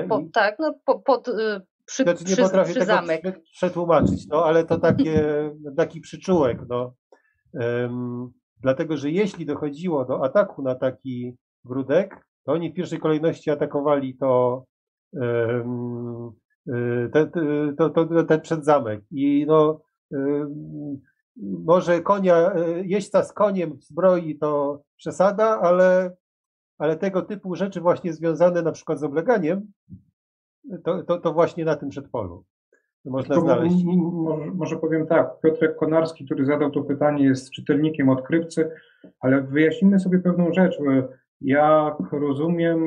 nie potrafię tego zamek. Przetłumaczyć, no ale to taki przyczółek, no. Dlatego, że jeśli dochodziło do ataku na taki gródek, to oni w pierwszej kolejności atakowali ten przedzamek. I no, może jeźdźca z koniem w zbroi to przesada, ale tego typu rzeczy właśnie związane na przykład z obleganiem, to właśnie na tym przedpolu można znaleźć. Może powiem tak, Piotrek Konarski, który zadał to pytanie, jest czytelnikiem Odkrywcy, ale wyjaśnimy sobie pewną rzecz. Jak rozumiem,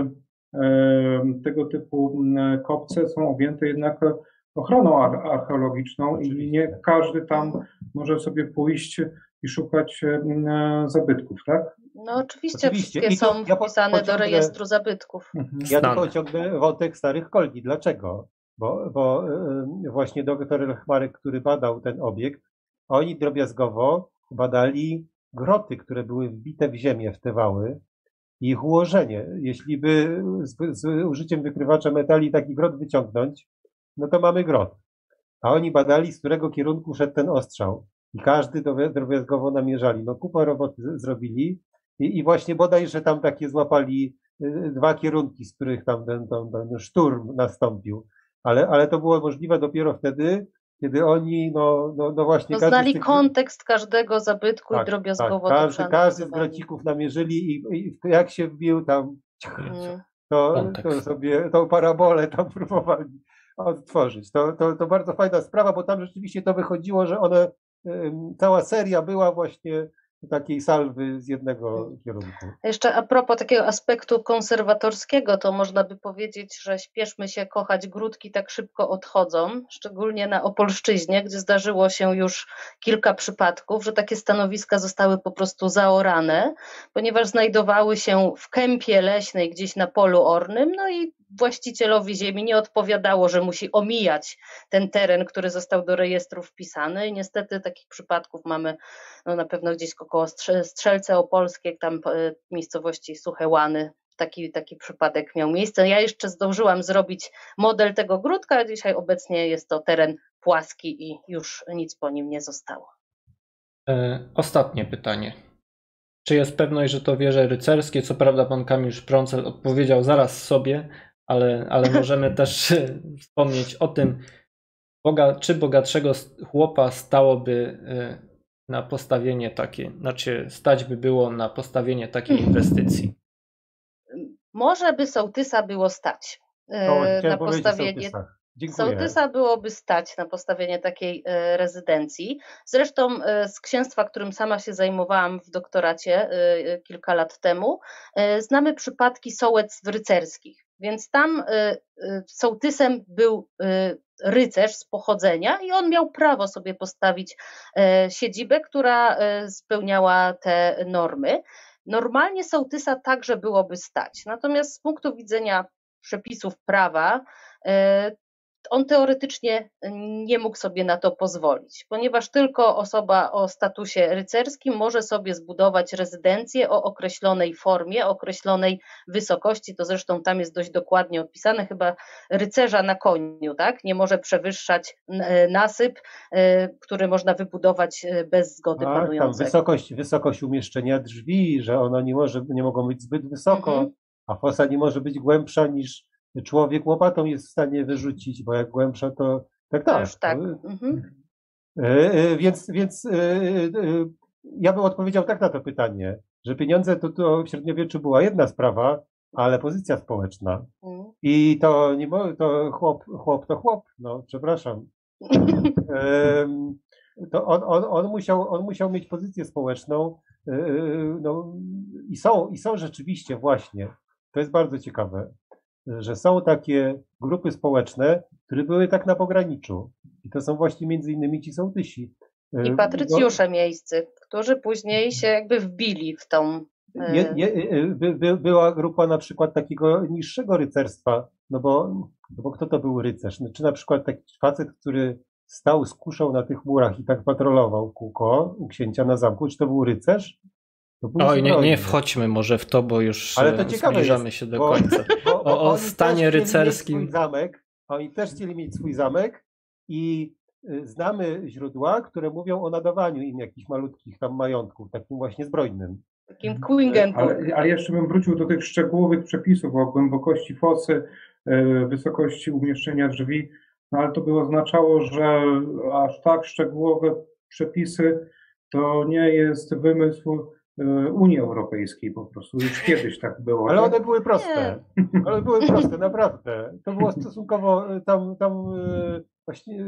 tego typu kopce są objęte jednak ochroną archeologiczną i nie każdy tam może sobie pójść i szukać zabytków, tak? No oczywiście. Wszystkie są wpisane do rejestru zabytków. Ja tu pociągnę wątek Starych Kolni. Dlaczego? Bo właśnie doktor Lechmarek, który badał ten obiekt, oni drobiazgowo badali groty, które były wbite w ziemię, w te wały i ich ułożenie. Jeśli by z użyciem wykrywacza metali taki grot wyciągnąć, no to mamy grot. A oni badali, z którego kierunku szedł ten ostrzał. I każdy drobiazgowo namierzali. No kupę roboty zrobili i właśnie bodajże tam takie złapali 2 kierunki, z których tam ten szturm nastąpił. Ale to było możliwe dopiero wtedy, kiedy oni właśnie... znali kontekst każdego zabytku i drobiazgowo to każdy z grocików namierzyli i jak się wbił tam, to sobie tą parabolę tam próbowali odtworzyć. To bardzo fajna sprawa, bo tam rzeczywiście to wychodziło, że cała seria była właśnie takiej salwy z jednego kierunku. Jeszcze a propos takiego aspektu konserwatorskiego, to można by powiedzieć, że śpieszmy się kochać, gródki tak szybko odchodzą, szczególnie na Opolszczyźnie, gdzie zdarzyło się już kilka przypadków, że takie stanowiska zostały po prostu zaorane, ponieważ znajdowały się w kępie leśnej gdzieś na polu ornym, no i właścicielowi ziemi nie odpowiadało, że musi omijać ten teren, który został do rejestru wpisany i niestety takich przypadków mamy na pewno gdzieś koło Strzelce Opolskie, tam miejscowości Suche Łany, taki przypadek miał miejsce. Ja jeszcze zdążyłam zrobić model tego gródka, a dzisiaj obecnie jest to teren płaski i już nic po nim nie zostało. Ostatnie pytanie. Czy jest pewność, że to wieże rycerskie? Co prawda pan Kamil Szprącel odpowiedział zaraz sobie, ale możemy też wspomnieć o tym, czy bogatszego chłopa stałoby na postawienie stać by było na postawienie takiej inwestycji? Może by sołtysa było stać na postawienie Dziękuję. Sołtysa byłoby stać na postawienie takiej rezydencji. Zresztą z księstwa, którym sama się zajmowałam w doktoracie kilka lat temu, znamy przypadki sołectw rycerskich, więc tam sołtysem był rycerz z pochodzenia i on miał prawo sobie postawić siedzibę, która spełniała te normy. Normalnie sołtysa także byłoby stać, natomiast z punktu widzenia przepisów prawa on teoretycznie nie mógł sobie na to pozwolić, ponieważ tylko osoba o statusie rycerskim może sobie zbudować rezydencję o określonej formie, o określonej wysokości, to zresztą tam jest dość dokładnie opisane, chyba rycerza na koniu, tak? Nie może przewyższać nasyp, który można wybudować bez zgody panującego. Tam wysokość umieszczenia drzwi, że one nie mogą być zbyt wysoko, a fosa nie może być głębsza niż człowiek łopatą jest w stanie wyrzucić, bo jak głębsza to tak. Już tak. Więc ja bym odpowiedział tak na to pytanie, że pieniądze to w średniowieczu była jedna sprawa, ale pozycja społeczna. I to nie to chłop to chłop, no przepraszam. To on musiał mieć pozycję społeczną, no, i są rzeczywiście właśnie, to jest bardzo ciekawe, że są takie grupy społeczne, które były tak na pograniczu. I to są właśnie między innymi ci sołtysi. I patrycjusze miejscy, którzy później się jakby wbili w tą... Była grupa na przykład takiego niższego rycerstwa, no bo kto to był rycerz? No, czy na przykład taki facet, który stał z kuszą na tych murach i tak patrolował kółko u księcia na zamku, czy to był rycerz? Oj, nie wchodźmy może w to, bo już zbliżamy się do końca. O stanie rycerskim. Oni też chcieli mieć swój zamek i znamy źródła, które mówią o nadawaniu im jakichś malutkich tam majątków, takim właśnie zbrojnym. Takim Quingenburg. Ale jeszcze bym wrócił do tych szczegółowych przepisów o głębokości fosy, wysokości umieszczenia drzwi, no ale to by oznaczało, że aż tak szczegółowe przepisy to nie jest wymysł Unii Europejskiej po prostu. Już kiedyś tak było. Ale one były proste. Ale były proste, naprawdę. To było stosunkowo tam właśnie,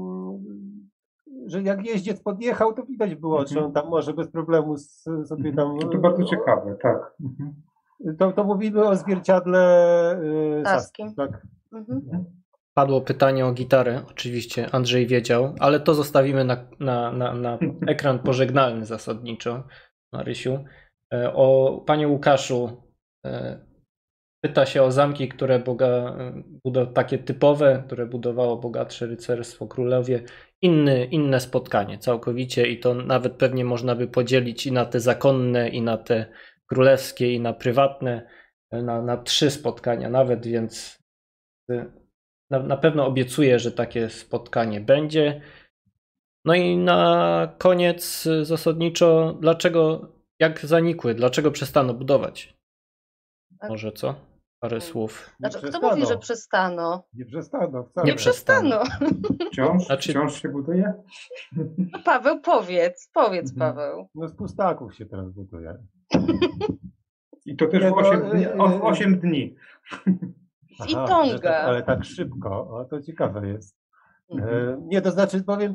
że jak jeździec podjechał, to widać było, że on tam może bez problemu sobie tam... To bardzo ciekawe, tak. To mówimy o zwierciadle saskim. Tak. Padło pytanie o gitarę, oczywiście Andrzej wiedział, ale to zostawimy na ekran pożegnalny zasadniczo. Marysiu. Panie Łukaszu, pyta się o zamki, które takie typowe, które budowało bogatsze rycerstwo, królowie. Inne spotkanie całkowicie i to nawet pewnie można by podzielić i na te zakonne, i na te królewskie, i na prywatne, na 3 spotkania nawet, więc na pewno obiecuję, że takie spotkanie będzie. No i na koniec zasadniczo, jak zanikły, dlaczego przestano budować? Może co? Parę słów. Kto mówi, że przestano? Nie przestano wcale. Nie przestano. Wciąż się buduje? No, Paweł, powiedz Paweł. No z pustaków się teraz buduje. I to też 8 dni. I Tonga. Ale tak szybko, to ciekawe jest. Nie, to znaczy powiem,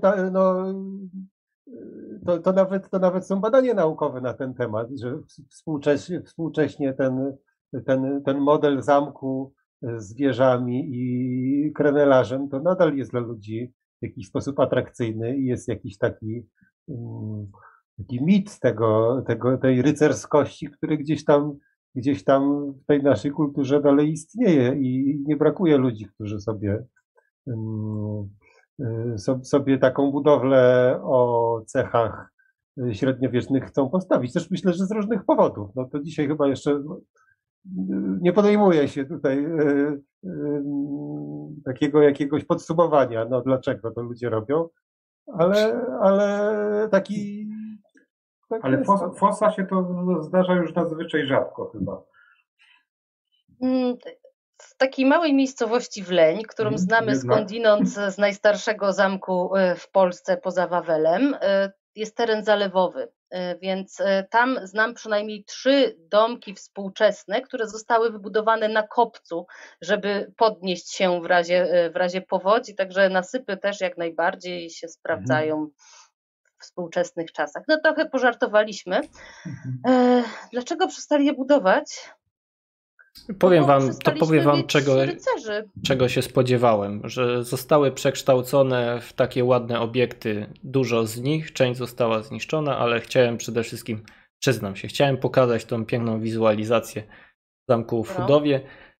to nawet są badania naukowe na ten temat, że współcześnie ten model zamku z wieżami i krenelarzem to nadal jest dla ludzi w jakiś sposób atrakcyjny i jest jakiś taki mit tej rycerskości, który gdzieś tam w tej naszej kulturze dalej istnieje i nie brakuje ludzi, którzy sobie taką budowlę o cechach średniowiecznych chcą postawić. Też myślę, że z różnych powodów. No to dzisiaj chyba jeszcze nie podejmuje się tutaj takiego jakiegoś podsumowania, no dlaczego to ludzie robią, ale taki... Ale fosa się to zdarza już nadzwyczaj rzadko chyba. W takiej małej miejscowości Wleń, którą znamy skądinąd z najstarszego zamku w Polsce poza Wawelem, jest teren zalewowy. Więc tam znam przynajmniej 3 domki współczesne, które zostały wybudowane na kopcu, żeby podnieść się w razie powodzi, także nasypy też jak najbardziej się sprawdzają w współczesnych czasach. No trochę pożartowaliśmy. Dlaczego przestali je budować? Powiem wam, rycerzy. czego się spodziewałem, że zostały przekształcone w takie ładne obiekty, dużo z nich, część została zniszczona, ale chciałem przede wszystkim, przyznam się, chciałem pokazać tą piękną wizualizację zamku w Chudowie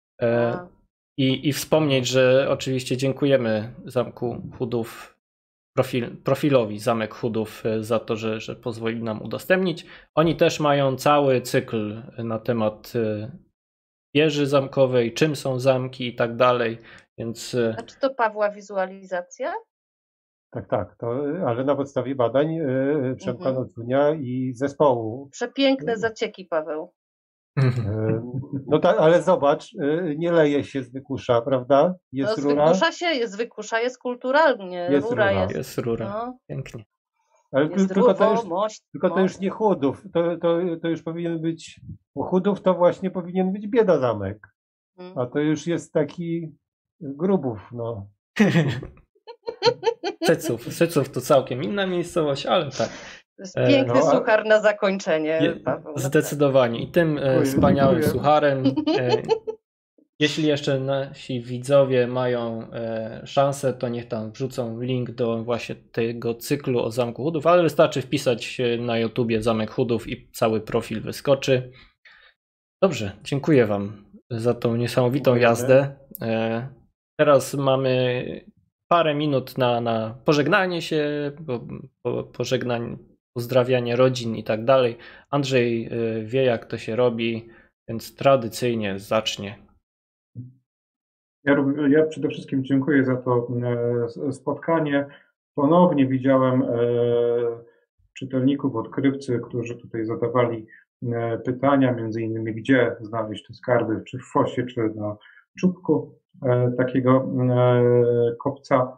i wspomnieć, że oczywiście dziękujemy Zamku Chudów, profilowi Zamek Chudów za to, że pozwolili nam udostępnić. Oni też mają cały cykl na temat wieży zamkowej, czym są zamki i tak dalej, więc... A czy to Pawła wizualizacja? Tak, ale na podstawie badań Przemka Nocunia i zespołu. Przepiękne zacieki, Paweł. No tak, ale zobacz, nie leje się z wykusza, prawda? Jest rura. Z wykusza jest kulturalnie. Jest rura. No. Pięknie. Ale tylko to już nie Chudów, to już powinien być, bo Chudów to właśnie powinien być Biedazamek, a to już jest taki Grubów, no. Syców to całkiem inna miejscowość, ale tak. To jest piękny suchar na zakończenie, Paweł. Zdecydowanie. I tym wspaniałym sucharem, jeśli jeszcze nasi widzowie mają szansę, to niech tam wrzucą link do właśnie tego cyklu o Zamku Chudów, ale wystarczy wpisać na YouTubie Zamek Chudów i cały profil wyskoczy. Dobrze, dziękuję wam za tą niesamowitą jazdę. Teraz mamy parę minut na pożegnanie się, pozdrawianie rodzin i tak dalej. Andrzej wie, jak to się robi, więc tradycyjnie zacznie. Ja przede wszystkim dziękuję za to spotkanie. Ponownie widziałem czytelników, odkrywcy, którzy tutaj zadawali pytania, między innymi gdzie znaleźć te skarby, czy w fosie, czy na czubku takiego kopca.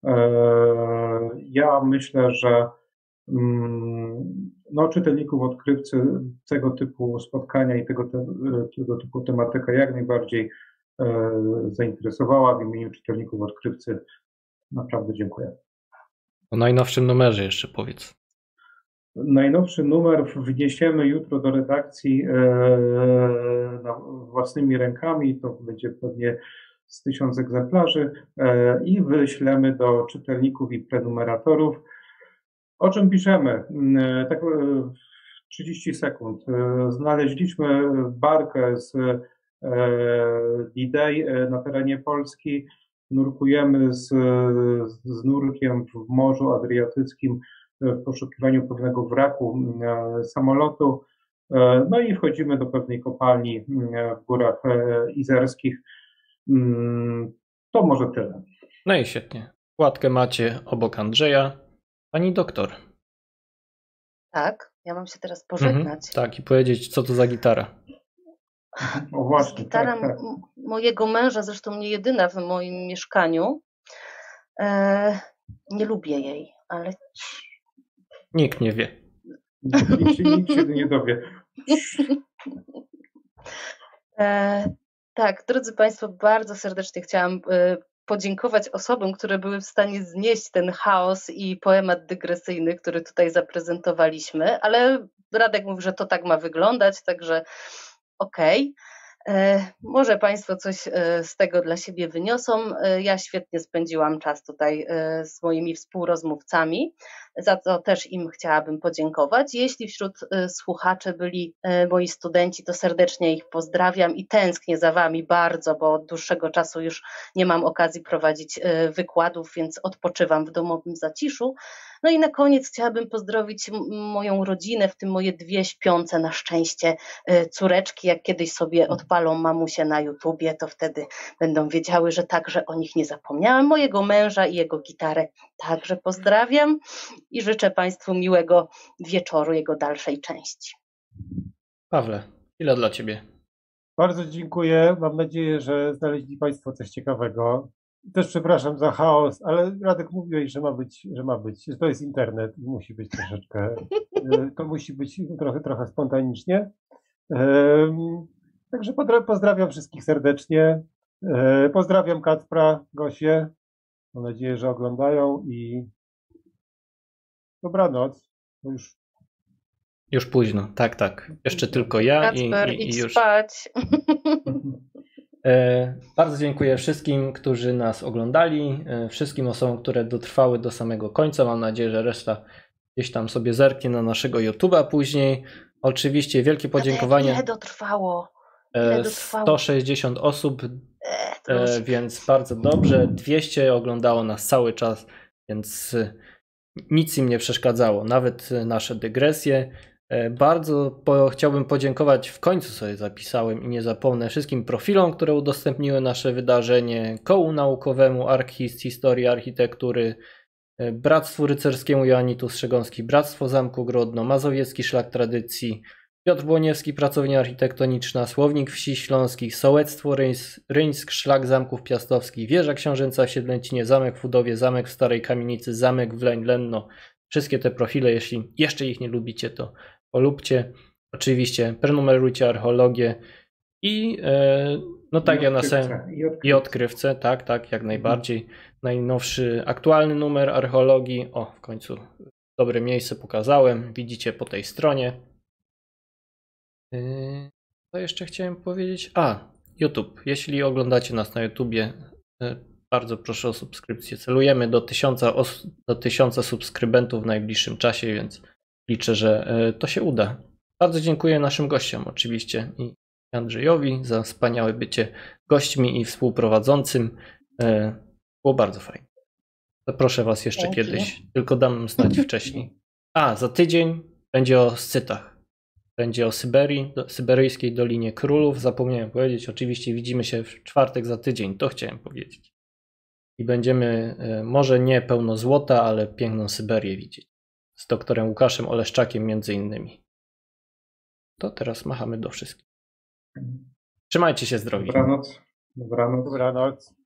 Ja myślę, że czytelników, odkrywcy tego typu spotkania i tego typu tematyka jak najbardziej zainteresowała. W imieniu czytelników, odkrywcy naprawdę dziękuję. O najnowszym numerze jeszcze powiedz. Najnowszy numer wniesiemy jutro do redakcji własnymi rękami, to będzie pewnie z 1000 egzemplarzy i wyślemy do czytelników i prenumeratorów. O czym piszemy? Tak 30 sekund. Znaleźliśmy barkę z D-Day na terenie Polski. Nurkujemy z nurkiem w Morzu Adriatyckim w poszukiwaniu pewnego wraku samolotu. No i wchodzimy do pewnej kopalni w górach izerskich. To może tyle. No i świetnie. Wkładkę macie obok Andrzeja. Pani doktor. Tak, ja mam się teraz pożegnać. Tak, i powiedzieć, co to za gitara. O właśnie, gitara tak. Mojego męża, zresztą nie jedyna w moim mieszkaniu. Nie lubię jej, ale... Nikt nie wie. Nikt się nie dowie. Tak, drodzy Państwo, bardzo serdecznie chciałam podziękować osobom, które były w stanie znieść ten chaos i poemat dygresyjny, który tutaj zaprezentowaliśmy, ale Radek mówi, że to tak ma wyglądać, także okej. Może Państwo coś z tego dla siebie wyniosą. Ja świetnie spędziłam czas tutaj z moimi współrozmówcami, za co też im chciałabym podziękować. Jeśli wśród słuchaczy byli moi studenci, to serdecznie ich pozdrawiam i tęsknię za Wami bardzo, bo od dłuższego czasu już nie mam okazji prowadzić wykładów, więc odpoczywam w domowym zaciszu. No i na koniec chciałabym pozdrowić moją rodzinę, w tym moje 2 śpiące na szczęście córeczki. Jak kiedyś sobie odpalą mamusię na YouTubie, to wtedy będą wiedziały, że także o nich nie zapomniałam. Mojego męża i jego gitarę także pozdrawiam i życzę Państwu miłego wieczoru, jego dalszej części. Pawle, ile dla Ciebie? Bardzo dziękuję. Mam nadzieję, że znaleźli Państwo coś ciekawego Też przepraszam za chaos, ale Radek mówiłeś, że to jest internet i musi być troszeczkę, to musi być trochę spontanicznie. Także pozdrawiam wszystkich serdecznie. Pozdrawiam Kacpra, Gosię. Mam nadzieję, że oglądają i dobranoc. Bo Już późno, tak. Jeszcze tylko ja Kacper, i idź już. spać. Bardzo dziękuję wszystkim, którzy nas oglądali, wszystkim osobom, które dotrwały do samego końca. Mam nadzieję, że reszta gdzieś tam sobie zerknie na naszego YouTube'a później. Oczywiście wielkie podziękowanie. Ile dotrwało? 160 osób, więc bardzo dobrze. 200 oglądało nas cały czas, więc nic im nie przeszkadzało, nawet nasze dygresje. Bardzo chciałbym podziękować, w końcu sobie zapisałem i nie zapomnę, wszystkim profilom, które udostępniły nasze wydarzenie, Kołu Naukowemu ArchHist, Historii Architektury, Bractwu Rycerskiemu Joannitus Strzegomski, Bractwo Zamku Grodno, Mazowiecki Szlak Tradycji, Piotr Błoniewski, Pracownia Architektoniczna, Słownik Wsi Śląskich, Sołectwo Ryńsk, Szlak Zamków Piastowskich, Wieża Książęca w Siedlęcinie, Zamek w Chudowie, Zamek w Starej Kamienicy, Zamek w Lenno. Wszystkie te profile, jeśli jeszcze ich nie lubicie, to polubcie. Oczywiście prenumerujcie archeologię i no tak jak na samym i odkrywcę, tak, jak najbardziej. Najnowszy, aktualny numer archeologii. O, w końcu dobre miejsce pokazałem. Widzicie po tej stronie. Co jeszcze chciałem powiedzieć? YouTube. Jeśli oglądacie nas na YouTubie, bardzo proszę o subskrypcję. Celujemy do 1000 subskrybentów w najbliższym czasie, więc liczę, że to się uda. Bardzo dziękuję naszym gościom oczywiście i Andrzejowi za wspaniałe bycie gośćmi i współprowadzącym. Było bardzo fajnie. Zaproszę Was jeszcze kiedyś, tylko dam znać wcześniej. Za tydzień będzie o Scytach. Będzie o Syberii, syberyjskiej Dolinie Królów. Zapomniałem powiedzieć, oczywiście widzimy się w czwartek za tydzień, to chciałem powiedzieć. I będziemy może nie pełno złota, ale piękną Syberię widzieć. Z doktorem Łukaszem Oleszczakiem między innymi. To teraz machamy do wszystkich. Trzymajcie się zdrowi. Dobranoc. Dobranoc. dobranoc.